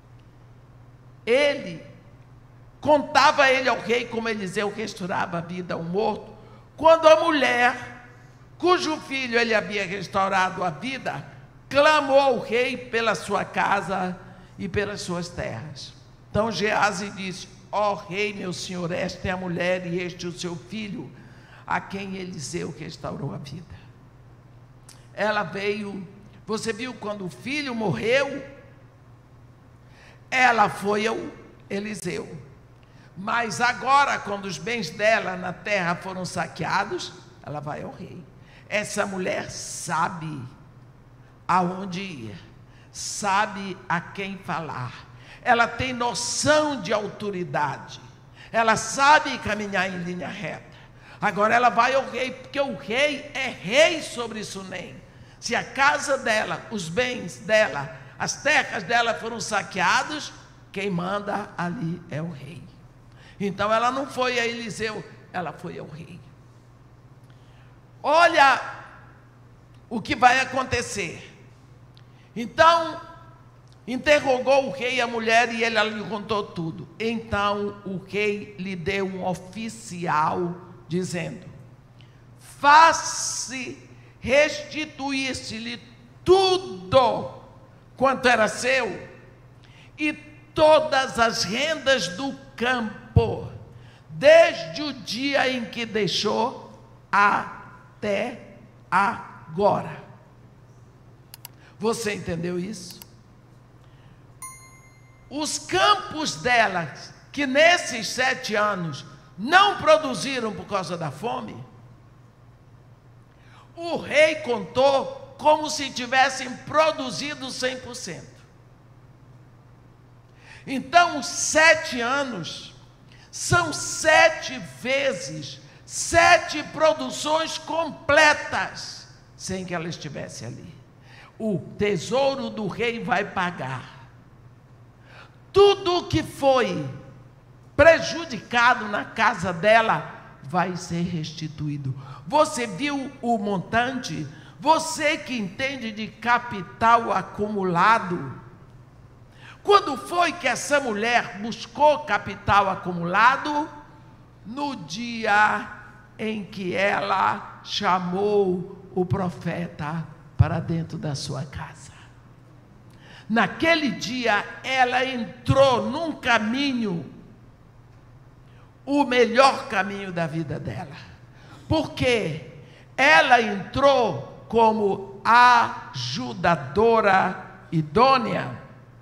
Ele contava ele ao rei como Eliseu restaurava a vida ao morto, quando a mulher, cujo filho ele havia restaurado a vida, clamou ao rei pela sua casa e pelas suas terras. Então Geazi disse: ó oh, rei, meu senhor, esta é a mulher e este o seu filho, a quem Eliseu restaurou a vida. Ela veio, você viu quando o filho morreu, ela foi ao Eliseu. Mas agora, quando os bens dela na terra foram saqueados, ela vai ao rei. Essa mulher sabe aonde ir, sabe a quem falar, ela tem noção de autoridade, ela sabe caminhar em linha reta. Agora ela vai ao rei, porque o rei é rei sobre Sunem. Se a casa dela, os bens dela, as terras dela foram saqueados, quem manda ali é o rei. Então ela não foi a Eliseu, ela foi ao rei. Olha o que vai acontecer. Então interrogou o rei a mulher e ele lhe contou tudo. Então o rei lhe deu um oficial, dizendo: faça restituir-se-lhe tudo quanto era seu, e todas as rendas do campo, desde o dia em que deixou até agora. Você entendeu isso? Os campos dela, que nesses sete anos não produziram por causa da fome, o rei contou como se tivessem produzido cem por cento. Então, os sete anos são sete vezes, sete produções completas, sem que ela estivesse ali. O tesouro do rei vai pagar tudo o que foi prejudicado na casa dela, vai ser restituído. Você viu o montante? Você que entende de capital acumulado, quando foi que essa mulher buscou capital acumulado? No dia em que ela chamou o profeta para dentro da sua casa. Naquele dia ela entrou num caminho, o melhor caminho da vida dela, porque ela entrou como ajudadora idônea,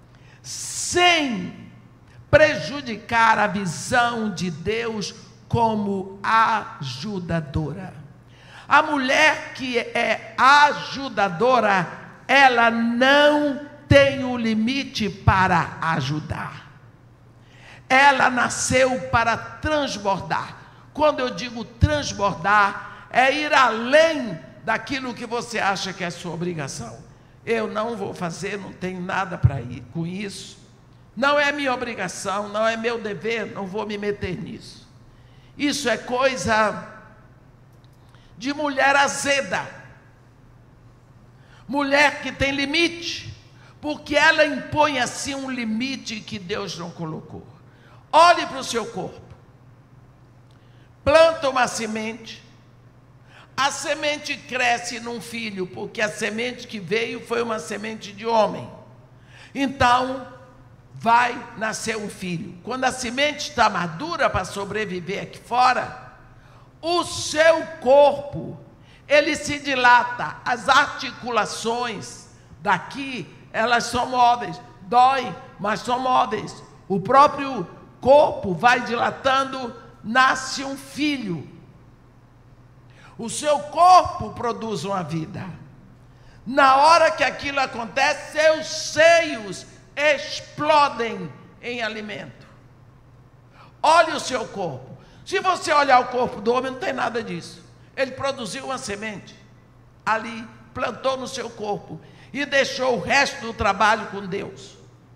sem prejudicar a visão de Deus como ajudadora. A mulher que é ajudadora, ela não tem o limite para ajudar. Ela nasceu para transbordar. Quando eu digo transbordar, é ir além daquilo que você acha que é sua obrigação. Eu não vou fazer, não tenho nada para ir com isso. Não é minha obrigação, não é meu dever, não vou me meter nisso. Isso é coisa de mulher azeda. Mulher que tem limite, porque ela impõe assim um limite que Deus não colocou. Olhe para o seu corpo. Planta uma semente. A semente cresce num filho, porque a semente que veio foi uma semente de homem. Então, vai nascer um filho. Quando a semente está madura para sobreviver aqui fora, o seu corpo, ele se dilata, as articulações daqui, elas são móveis, dói, mas são móveis. O próprio corpo vai dilatando, nasce um filho. O seu corpo produz uma vida. Na hora que aquilo acontece, seus seios explodem em alimento. Olhe o seu corpo. Se você olhar o corpo do homem, não tem nada disso. Ele produziu uma semente ali, plantou no seu corpo e deixou o resto do trabalho com Deus.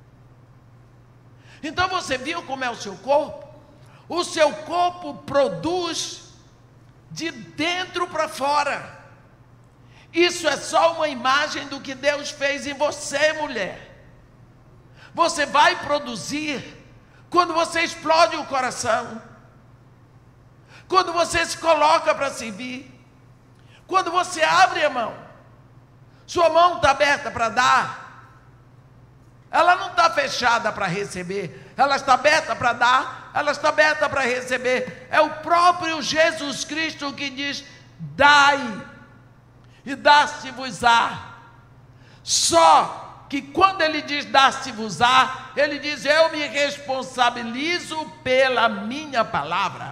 Então você viu como é o seu corpo? O seu corpo produz de dentro para fora. Isso é só uma imagem do que Deus fez em você, mulher. Você vai produzir quando você explode o coração, quando você se coloca para servir, quando você abre a mão. Sua mão está aberta para dar, ela não está fechada para receber, ela está aberta para dar, ela está aberta para receber. É o próprio Jesus Cristo que diz: dai, e dá-se-vos-á. Só que quando ele diz dá-se-vos-á, ele diz: eu me responsabilizo pela minha palavra.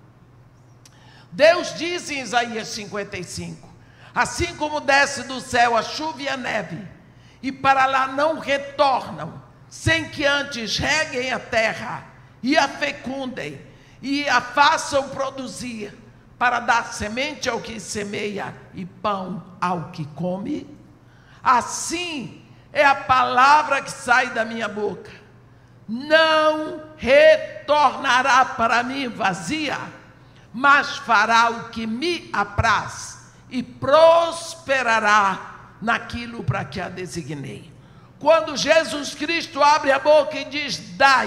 Deus diz em Isaías cinquenta e cinco: assim como desce do céu a chuva e a neve, e para lá não retornam, sem que antes reguem a terra, e a fecundem, e a façam produzir, para dar semente ao que semeia, e pão ao que come, assim é a palavra que sai da minha boca. Não retornará para mim vazia, mas fará o que me apraz, e prosperará naquilo para que a designei. Quando Jesus Cristo abre a boca e diz: dai,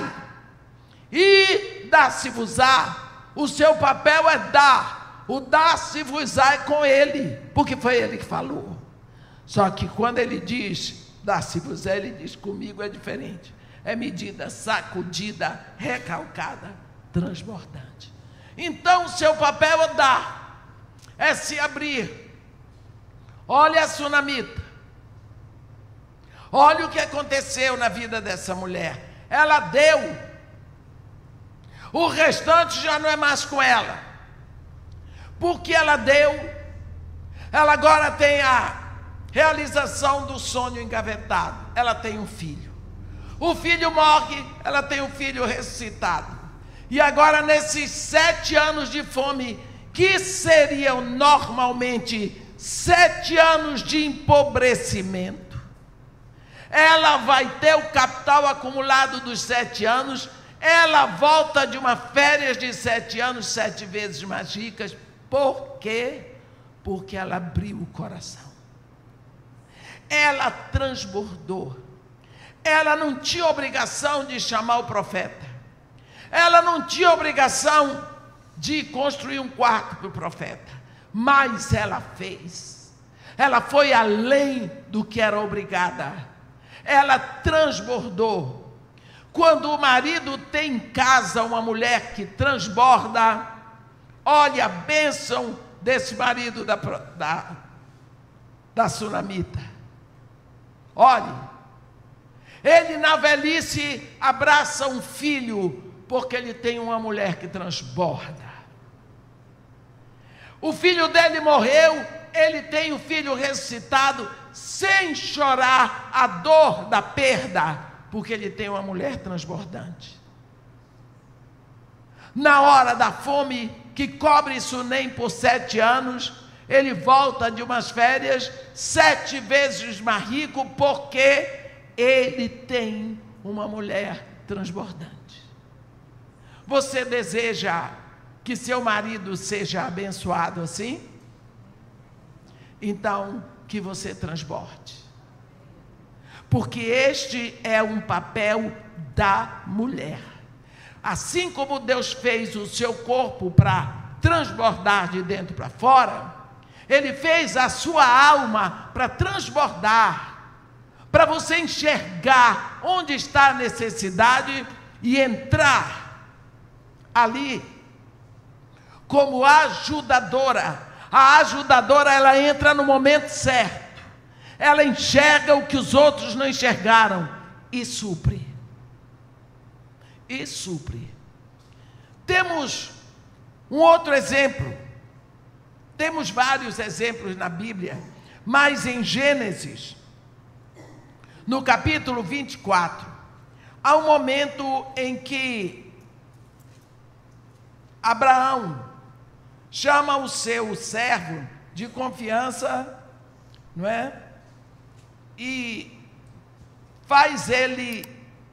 e dá-se-vos-á, o seu papel é dar. O dá-se-vos-á é com ele, porque foi ele que falou. Só que quando ele diz dá-se-vos-á, ele diz: comigo é diferente. É medida, sacudida, recalcada, transbordante. Então o seu papel é dar, é se abrir. Olha a sunamita, olha o que aconteceu na vida dessa mulher. Ela deu, o restante já não é mais com ela, porque ela deu. Ela agora tem a realização do sonho engavetado. Ela tem um filho, o filho morre, ela tem um filho ressuscitado. E agora, nesses sete anos de fome, que seriam normalmente sete anos de empobrecimento, ela vai ter o capital acumulado dos sete anos. Ela volta de uma férias de sete anos, sete vezes mais ricas. Por quê? Porque ela abriu o coração, ela transbordou. Ela não tinha obrigação de chamar o profeta, ela não tinha obrigação de construir um quarto para o profeta, mas ela fez. Ela foi além do que era obrigada, ela transbordou. Quando o marido tem em casa uma mulher que transborda, olha a bênção desse marido da, da, da sunamita. Olhe, ele na velhice abraça um filho, porque ele tem uma mulher que transborda. O filho dele morreu, ele tem o filho ressuscitado, sem chorar a dor da perda, porque ele tem uma mulher transbordante. Na hora da fome, que cobre Sunem por sete anos, ele volta de umas férias sete vezes mais rico, porque ele tem uma mulher transbordante. Você deseja que seu marido seja abençoado assim? Então, que você transborde. Porque este é um papel da mulher. Assim como Deus fez o seu corpo para transbordar de dentro para fora, Ele fez a sua alma para transbordar, para você enxergar onde está a necessidade e entrar ali como ajudadora. A ajudadora, ela entra no momento certo, ela enxerga o que os outros não enxergaram e supre. E supre. Temos um outro exemplo. Temos vários exemplos na Bíblia, mas em Gênesis, no capítulo vinte e quatro, há um momento em que Abraão chama o seu servo de confiança, não é? E faz ele,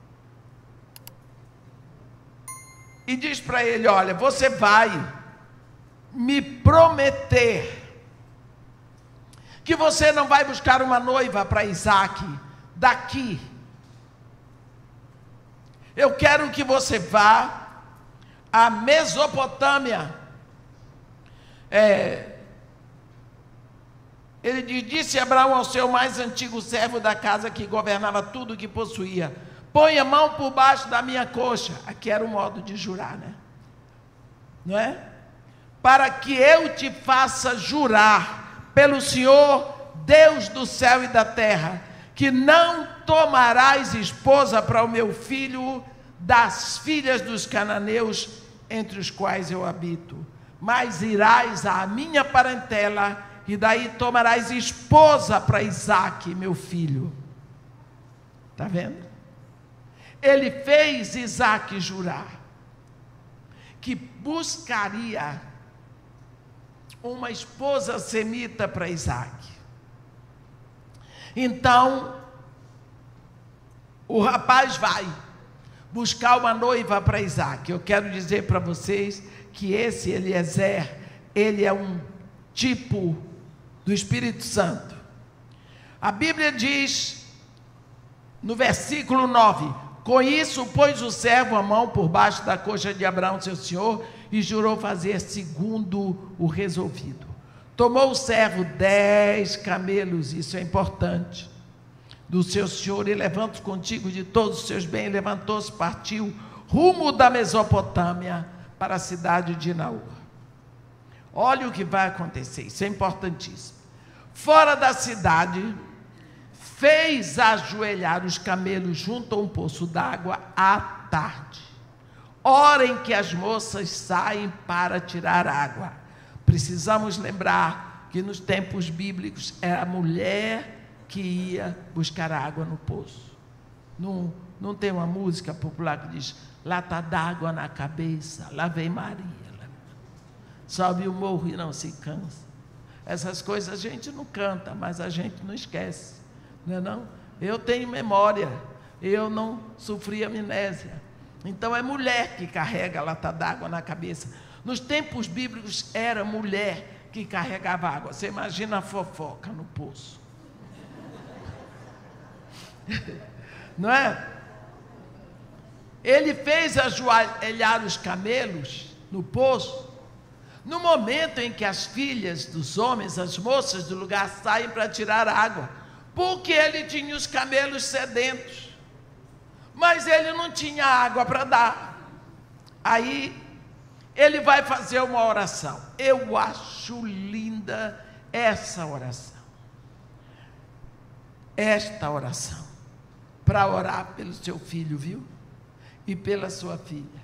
e diz para ele: olha, você vai me prometer que você não vai buscar uma noiva para Isaque daqui. Eu quero que você vá à Mesopotâmia. É, ele diz, disse Abraão ao seu mais antigo servo da casa, que governava tudo o que possuía: põe a mão por baixo da minha coxa. Aqui era o modo de jurar, né? Não é? Para que eu te faça jurar pelo Senhor, Deus do céu e da terra, que não tomarás esposa para o meu filho das filhas dos cananeus, entre os quais eu habito, mas irás à minha parentela, e daí tomarás esposa para Isaque, meu filho. Está vendo? Ele fez Isaque jurar que buscaria uma esposa semita para Isaque. Então, o rapaz vai buscar uma noiva para Isaque. Eu quero dizer para vocês que esse Eliezer, ele é um tipo do Espírito Santo. A Bíblia diz, no versículo nove: com isso pôs o servo a mão por baixo da coxa de Abraão, seu senhor, e jurou fazer segundo o resolvido. Tomou o servo dez camelos, isso é importante, do seu senhor, e levando contigo de todos os seus bens, levantou-se, partiu rumo da Mesopotâmia para a cidade de Naor. Olha o que vai acontecer, isso é importantíssimo. Fora da cidade, fez ajoelhar os camelos junto a um poço d'água à tarde, hora em que as moças saem para tirar água. Precisamos lembrar que nos tempos bíblicos era a mulher que ia buscar água no poço. Não, não tem uma música popular que diz: lata d'água na cabeça, lá vem Maria, sobe o morro e não se cansa. Essas coisas a gente não canta, mas a gente não esquece, não é não? Eu tenho memória, eu não sofri amnésia. Então é mulher que carrega a lata d'água na cabeça. Nos tempos bíblicos era mulher que carregava água. Você imagina a fofoca no poço, não é? Ele fez ajoelhar os camelos no poço, no momento em que as filhas dos homens, as moças do lugar, saem para tirar água, porque ele tinha os camelos sedentos, mas ele não tinha água para dar. Aí ele vai fazer uma oração. Eu acho linda essa oração, esta oração, para orar pelo seu filho, viu? E pela sua filha.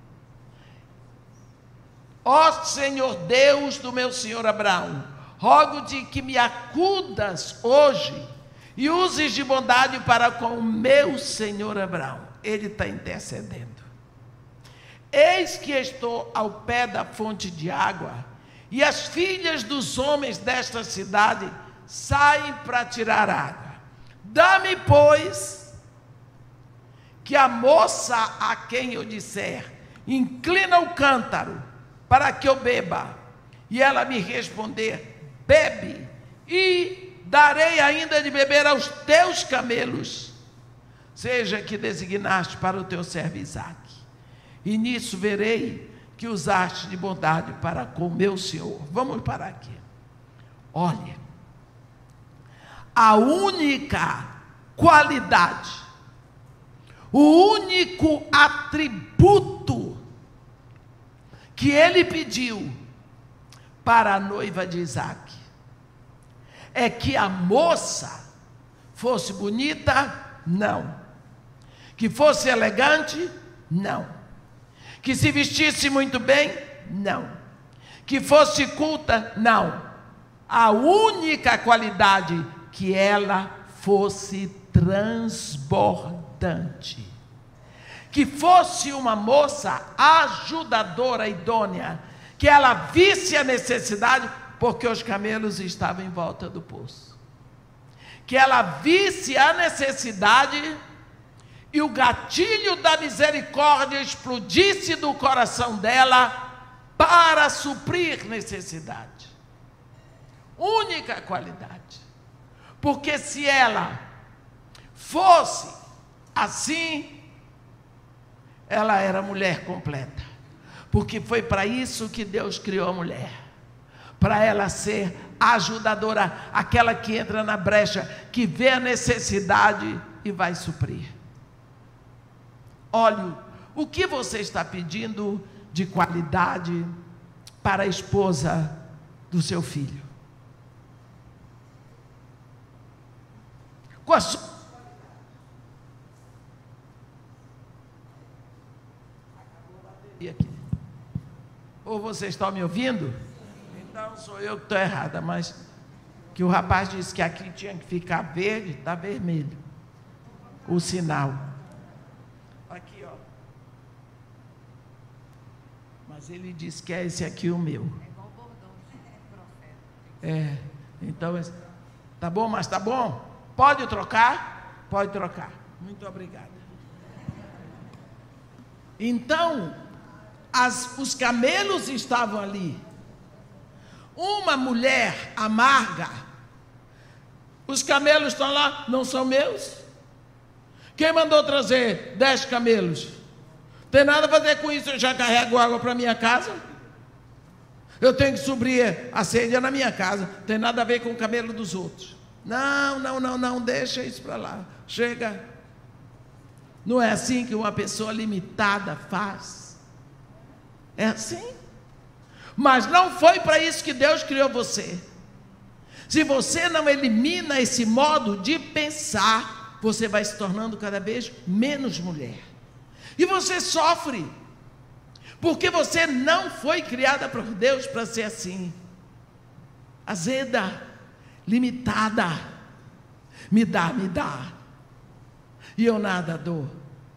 Ó Senhor Deus do meu senhor Abraão, rogo-te que me acudas hoje e uses de bondade para com o meu senhor Abraão. Ele está intercedendo. Eis que estou ao pé da fonte de água, e as filhas dos homens desta cidade saem para tirar água. Dá-me, pois, que a moça a quem eu disser, inclina o cântaro para que eu beba, e ela me responder, bebe, e darei ainda de beber aos teus camelos, seja que designaste para o teu servo Isaque. E nisso verei que usaste de bondade para com meu senhor. Vamos parar aqui. Olha, a única qualidade, o único atributo que ele pediu para a noiva de Isaque é que a moça fosse bonita, não. Que fosse elegante, não. Que se vestisse muito bem, não. Que fosse culta, não. A única qualidade, que ela fosse transbordante. Que fosse uma moça ajudadora, idônea, que ela visse a necessidade, porque os camelos estavam em volta do poço. Que ela visse a necessidade e o gatilho da misericórdia explodisse do coração dela para suprir necessidade. Única qualidade. Porque se ela fosse assim, ela era mulher completa, porque foi para isso que Deus criou a mulher, para ela ser ajudadora, aquela que entra na brecha, que vê a necessidade e vai suprir. Olha, o que você está pedindo de qualidade para a esposa do seu filho? Com a sua aqui. Ou vocês estão me ouvindo? Então sou eu que estou errada, mas que o rapaz disse que aqui tinha que ficar verde, está vermelho o sinal. Aqui, ó. Mas ele disse que é esse aqui o meu. É, então, tá bom, mas tá bom? Pode trocar? Pode trocar. Muito obrigado. Então, As, os camelos estavam ali. Uma mulher amarga. Os camelos estão lá, não são meus? Quem mandou trazer dez camelos? Tem nada a fazer com isso, eu já carrego água para minha casa. Eu tenho que suprir a sede na minha casa. Tem nada a ver com o camelo dos outros. Não, não, não, não, deixa isso para lá. Chega. Não é assim que uma pessoa limitada faz. É assim. Mas não foi para isso que Deus criou você. Se você não elimina esse modo de pensar, você vai se tornando cada vez menos mulher. E você sofre, porque você não foi criada por Deus para ser assim. Azeda, limitada. Me dá, me dá. E eu nada dou.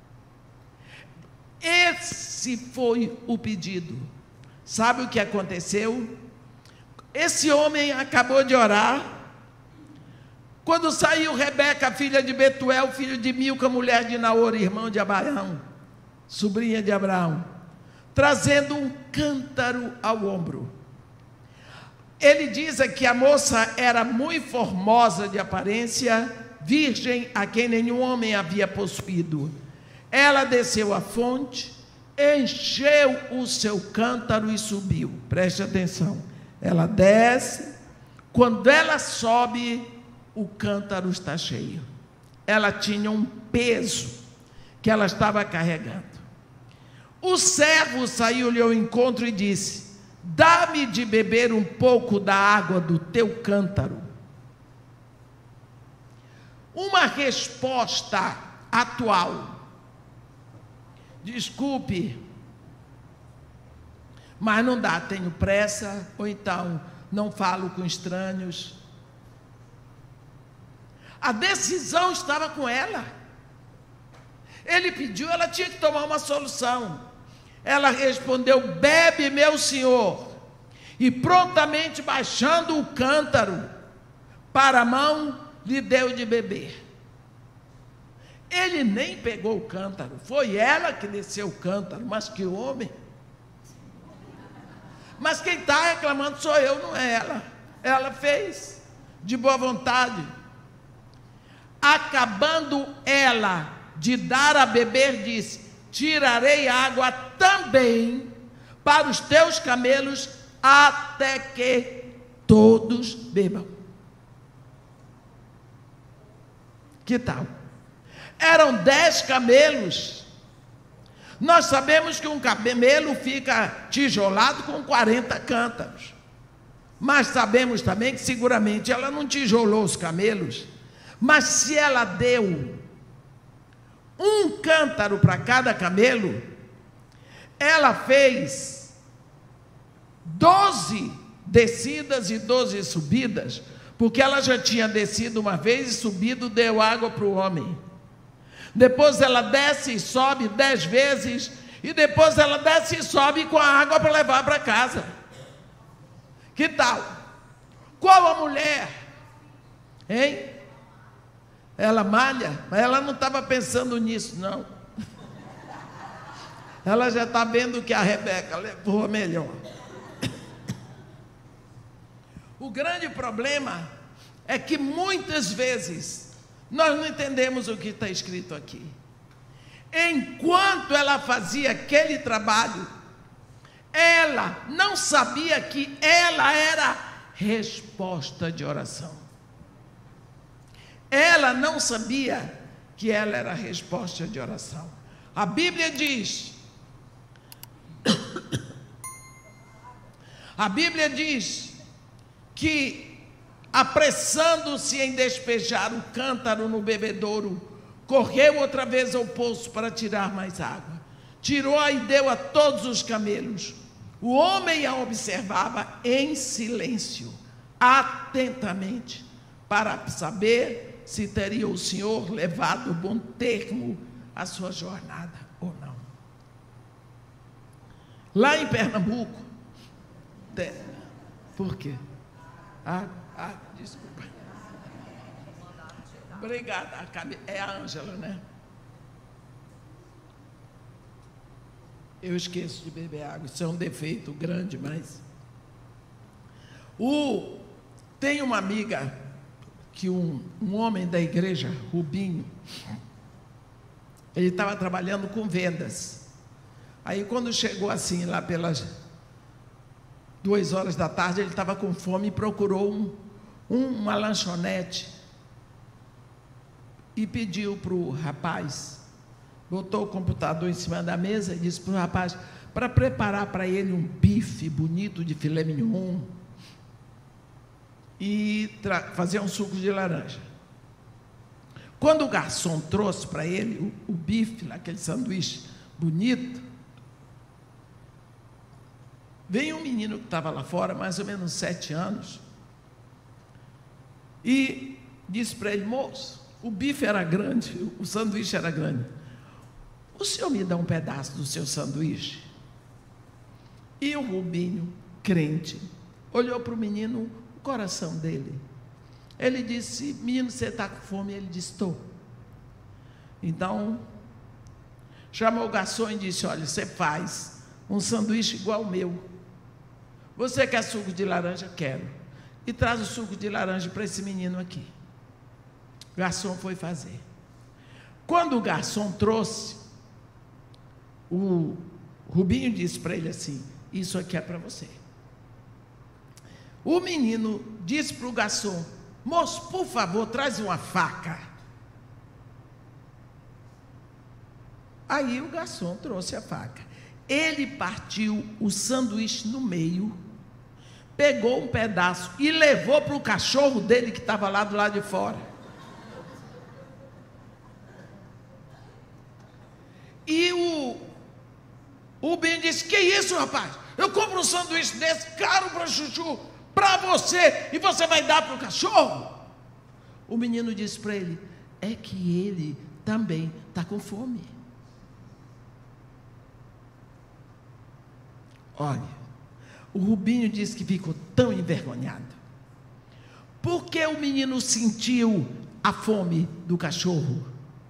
Esse foi o pedido. Sabe o que aconteceu? Esse homem acabou de orar. Quando saiu Rebeca, filha de Betuel, filho de Milca, mulher de Naor, irmão de Abraão, sobrinha de Abraão, trazendo um cântaro ao ombro. Ele diz que a moça era muito formosa de aparência, virgem, a quem nenhum homem havia possuído. Ela desceu à fonte, encheu o seu cântaro e subiu. Preste atenção. Ela desce, quando ela sobe, o cântaro está cheio. Ela tinha um peso que ela estava carregando. O servo saiu-lhe ao encontro e disse: dá-me de beber um pouco da água do teu cântaro. Uma resposta atual. Desculpe, mas não dá, tenho pressa, ou então não falo com estranhos. A decisão estava com ela. Ele pediu, ela tinha que tomar uma solução. Ela respondeu: bebe, meu senhor. E prontamente baixando o cântaro para a mão, lhe deu de beber. Ele nem pegou o cântaro, foi ela que desceu o cântaro. Mas que homem! Mas quem está reclamando sou eu, não é ela. Ela fez de boa vontade. Acabando ela de dar a beber, disse: tirarei água também para os teus camelos, até que todos bebam. Que tal? Eram dez camelos. Nós sabemos que um camelo fica tijolado com quarenta cântaros. Mas sabemos também que seguramente ela não tijolou os camelos, Mas se ela deu um cântaro para cada camelo, ela fez doze descidas e doze subidas, porque ela já tinha descido uma vez e subido, deu água para o homem. Depois ela desce e sobe dez vezes, e depois ela desce e sobe com a água para levar para casa. Que tal? Qual a mulher? Hein? Ela malha, mas ela não estava pensando nisso, não. Ela já está vendo que a Rebeca levou a melhor. O grande problema é que muitas vezes nós não entendemos o que está escrito aqui. Enquanto ela fazia aquele trabalho, ela não sabia que ela era resposta de oração. Ela não sabia que ela era resposta de oração. A Bíblia diz, a Bíblia diz que, apressando-se em despejar o cântaro no bebedouro, correu outra vez ao poço para tirar mais água. Tirou e deu a todos os camelos. O homem a observava em silêncio, atentamente, para saber se teria o Senhor levado bom termo à sua jornada ou não. Lá em Pernambuco, tem, por quê? Ah, ah, desculpa. Obrigada, é a Ângela, né? Eu esqueço de beber água, isso é um defeito grande, mas... O, tem uma amiga, que um, um homem da igreja, Rubinho, ele estava trabalhando com vendas. Aí quando chegou assim, lá pelas duas horas da tarde, ele estava com fome e procurou um, um, uma lanchonete e pediu para o rapaz, botou o computador em cima da mesa e disse para o rapaz, para preparar para ele um bife bonito de filé mignon e fazer um suco de laranja. Quando o garçom trouxe para ele o, o bife, aquele sanduíche bonito, veio um menino que estava lá fora, mais ou menos sete anos, e disse para ele, moço, o bife era grande, o sanduíche era grande, o senhor me dá um pedaço do seu sanduíche? E o Rubinho, crente, olhou para o menino, o coração dele. Ele disse, menino, você está com fome? Ele disse, estou. Então, chamou o garçom e disse, olha, você faz um sanduíche igual ao meu. Você quer suco de laranja? Quero. E traz o suco de laranja para esse menino aqui. O garçom foi fazer. Quando o garçom trouxe, o Rubinho disse para ele assim, isso aqui é para você. O menino disse para o garçom, moço, por favor, traz uma faca. Aí o garçom trouxe a faca. Ele partiu o sanduíche no meio, pegou um pedaço e levou para o cachorro dele que estava lá do lado de fora. E o, o Ben disse, que isso, rapaz? Eu compro um sanduíche desse, caro para chuchu, para você, e você vai dar para o cachorro? O menino disse para ele, é que ele também está com fome. Olha, o Rubinho disse que ficou tão envergonhado, porque o menino sentiu a fome do cachorro.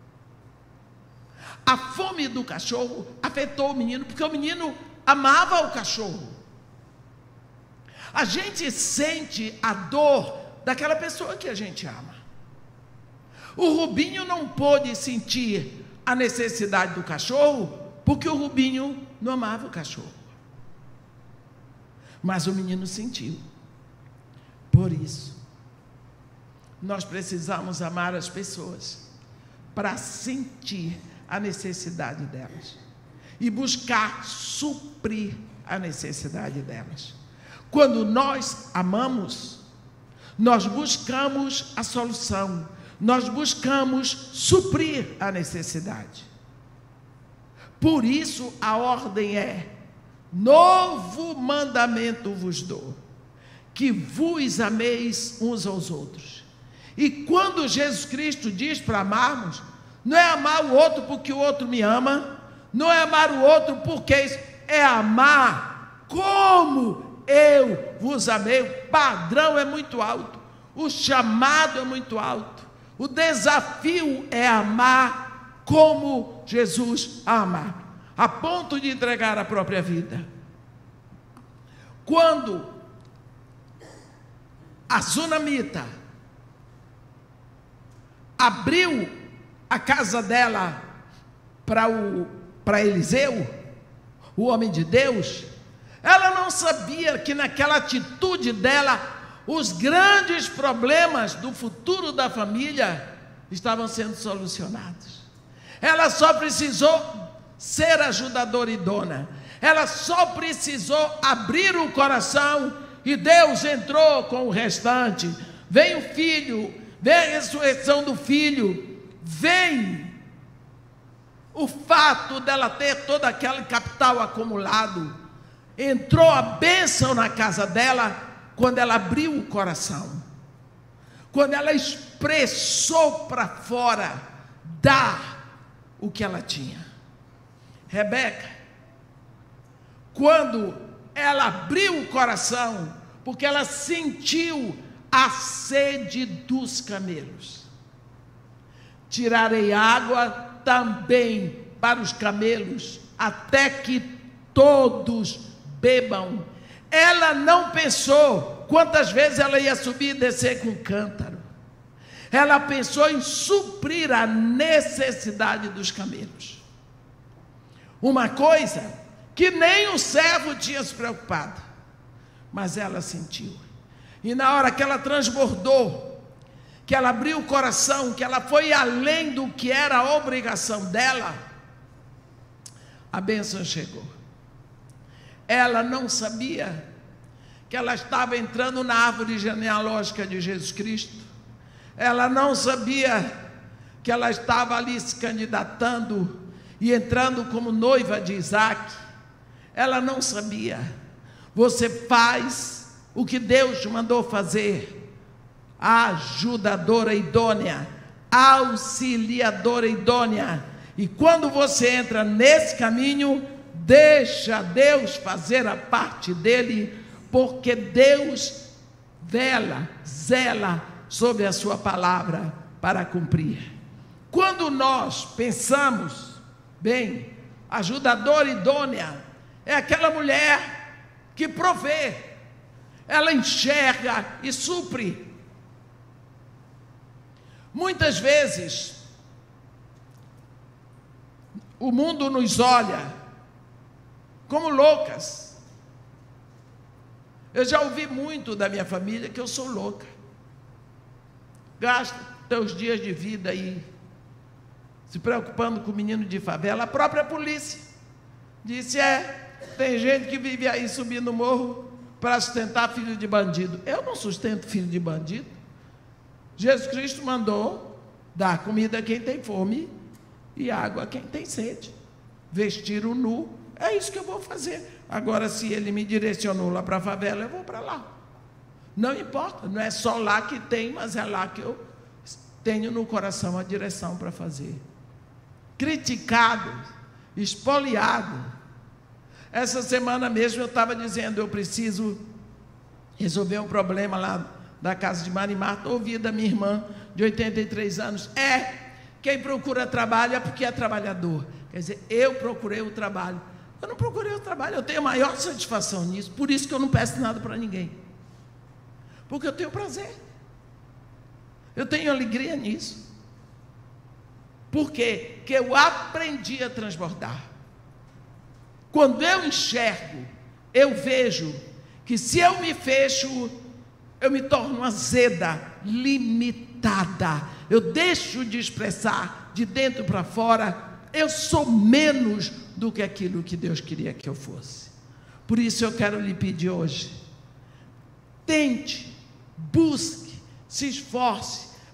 A fome do cachorro afetou o menino, porque o menino amava o cachorro. A gente sente a dor daquela pessoa que a gente ama. O Rubinho não pôde sentir a necessidade do cachorro, porque o Rubinho não amava o cachorro. Mas o menino sentiu. Por isso, nós precisamos amar as pessoas para sentir a necessidade delas e buscar suprir a necessidade delas. Quando nós amamos, nós buscamos a solução, nós buscamos suprir a necessidade. Por isso a ordem é: novo mandamento vos dou, que vos ameis uns aos outros. E quando Jesus Cristo diz para amarmos, não é amar o outro porque o outro me ama, não é amar o outro porque isso, é amar como eu vos amei. O padrão é muito alto, o chamado é muito alto, o desafio é amar como Jesus ama, a ponto de entregar a própria vida. Quando a sunamita abriu a casa dela para o para Eliseu, o homem de Deus, ela não sabia que naquela atitude dela, os grandes problemas do futuro da família estavam sendo solucionados. Ela só precisou ser ajudadora idônea, ela só precisou abrir o coração e Deus entrou com o restante. Vem o filho, vem a ressurreição do filho, vem o fato dela ter todo aquele capital acumulado, entrou a bênção na casa dela quando ela abriu o coração, quando ela expressou para fora, dar o que ela tinha. Rebeca, quando ela abriu o coração, porque ela sentiu a sede dos camelos, tirarei água também para os camelos, até que todos bebam. Ela não pensou quantas vezes ela ia subir e descer com cântaro. Ela pensou em suprir a necessidade dos camelos. Uma coisa que nem o servo tinha se preocupado, mas ela sentiu. E na hora que ela transbordou, que ela abriu o coração, que ela foi além do que era a obrigação dela, a bênção chegou. Ela não sabia que ela estava entrando na árvore genealógica de Jesus Cristo. Ela não sabia que ela estava ali se candidatando e entrando como noiva de Isaac. Ela não sabia. Você faz o que Deus te mandou fazer. Ajudadora idônea, auxiliadora idônea. E quando você entra nesse caminho, deixa Deus fazer a parte dele, porque Deus vela, zela sobre a sua palavra para cumprir. Quando nós pensamos, bem, ajudadora idônea é aquela mulher que provê, ela enxerga e supre. Muitas vezes o mundo nos olha como loucas. Eu já ouvi muito da minha família que eu sou louca. Gasta teus dias de vida aí se preocupando com o menino de favela. A própria polícia disse: é, tem gente que vive aí subindo o morro para sustentar filho de bandido. Eu não sustento filho de bandido. Jesus Cristo mandou dar comida a quem tem fome e água a quem tem sede, vestir o nu. É isso que eu vou fazer. Agora, se ele me direcionou lá para a favela, eu vou para lá. Não importa, não é só lá que tem, mas é lá que eu tenho no coração a direção para fazer. Criticado, espoliado. Essa semana mesmo eu estava dizendo: eu preciso resolver um problema lá da casa de Maria Marta. Ouvi da minha irmã de oitenta e três anos: é, quem procura trabalho é porque é trabalhador. Quer dizer, eu procurei o trabalho. Eu não procurei o trabalho, eu tenho a maior satisfação nisso. Por isso que eu não peço nada para ninguém, porque eu tenho prazer, eu tenho alegria nisso. Por quê? Porque eu aprendi a transbordar. Quando eu enxergo, eu vejo que se eu me fecho, eu me torno azeda, limitada. Eu deixo de expressar de dentro para fora. Eu sou menos do que aquilo que Deus queria que eu fosse. Por isso eu quero lhe pedir hoje: tente, busque, se esforce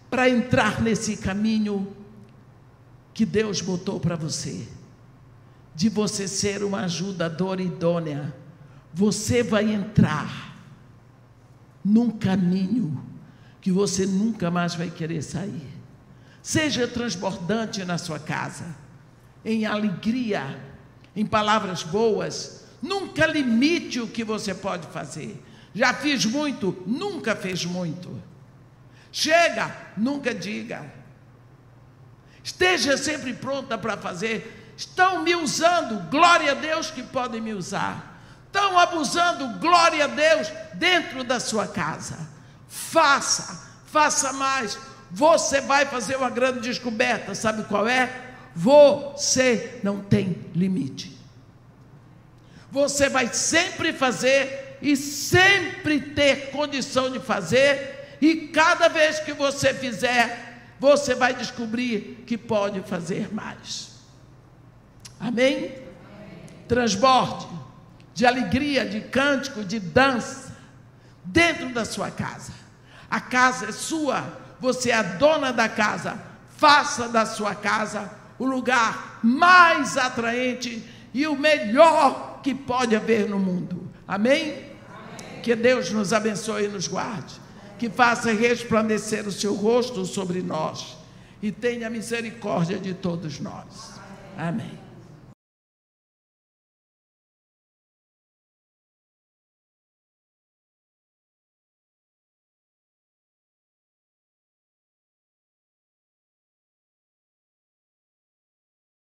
para entrar nesse caminho que Deus botou para você, de você ser uma ajudadora idônea. Você vai entrar num caminho que você nunca mais vai querer sair. Seja transbordante na sua casa, em alegria, em palavras boas. Nunca limite o que você pode fazer. Já fiz muito, nunca fez muito. Chega, nunca diga. Esteja sempre pronta para fazer. Estão me usando, glória a Deus que podem me usar. Estão abusando, glória a Deus, dentro da sua casa. Faça, faça mais. Você vai fazer uma grande descoberta, sabe qual é? Você não tem limite. Você vai sempre fazer e sempre ter condição de fazer, e cada vez que você fizer, você vai descobrir que pode fazer mais. Amém? Amém. Transborde de alegria, de cântico, de dança, dentro da sua casa. A casa é sua, você é a dona da casa. Faça da sua casa o lugar mais atraente e o melhor que pode haver no mundo. Amém? Amém. Que Deus nos abençoe e nos guarde, que faça resplandecer o seu rosto sobre nós e tenha misericórdia de todos nós. Amém.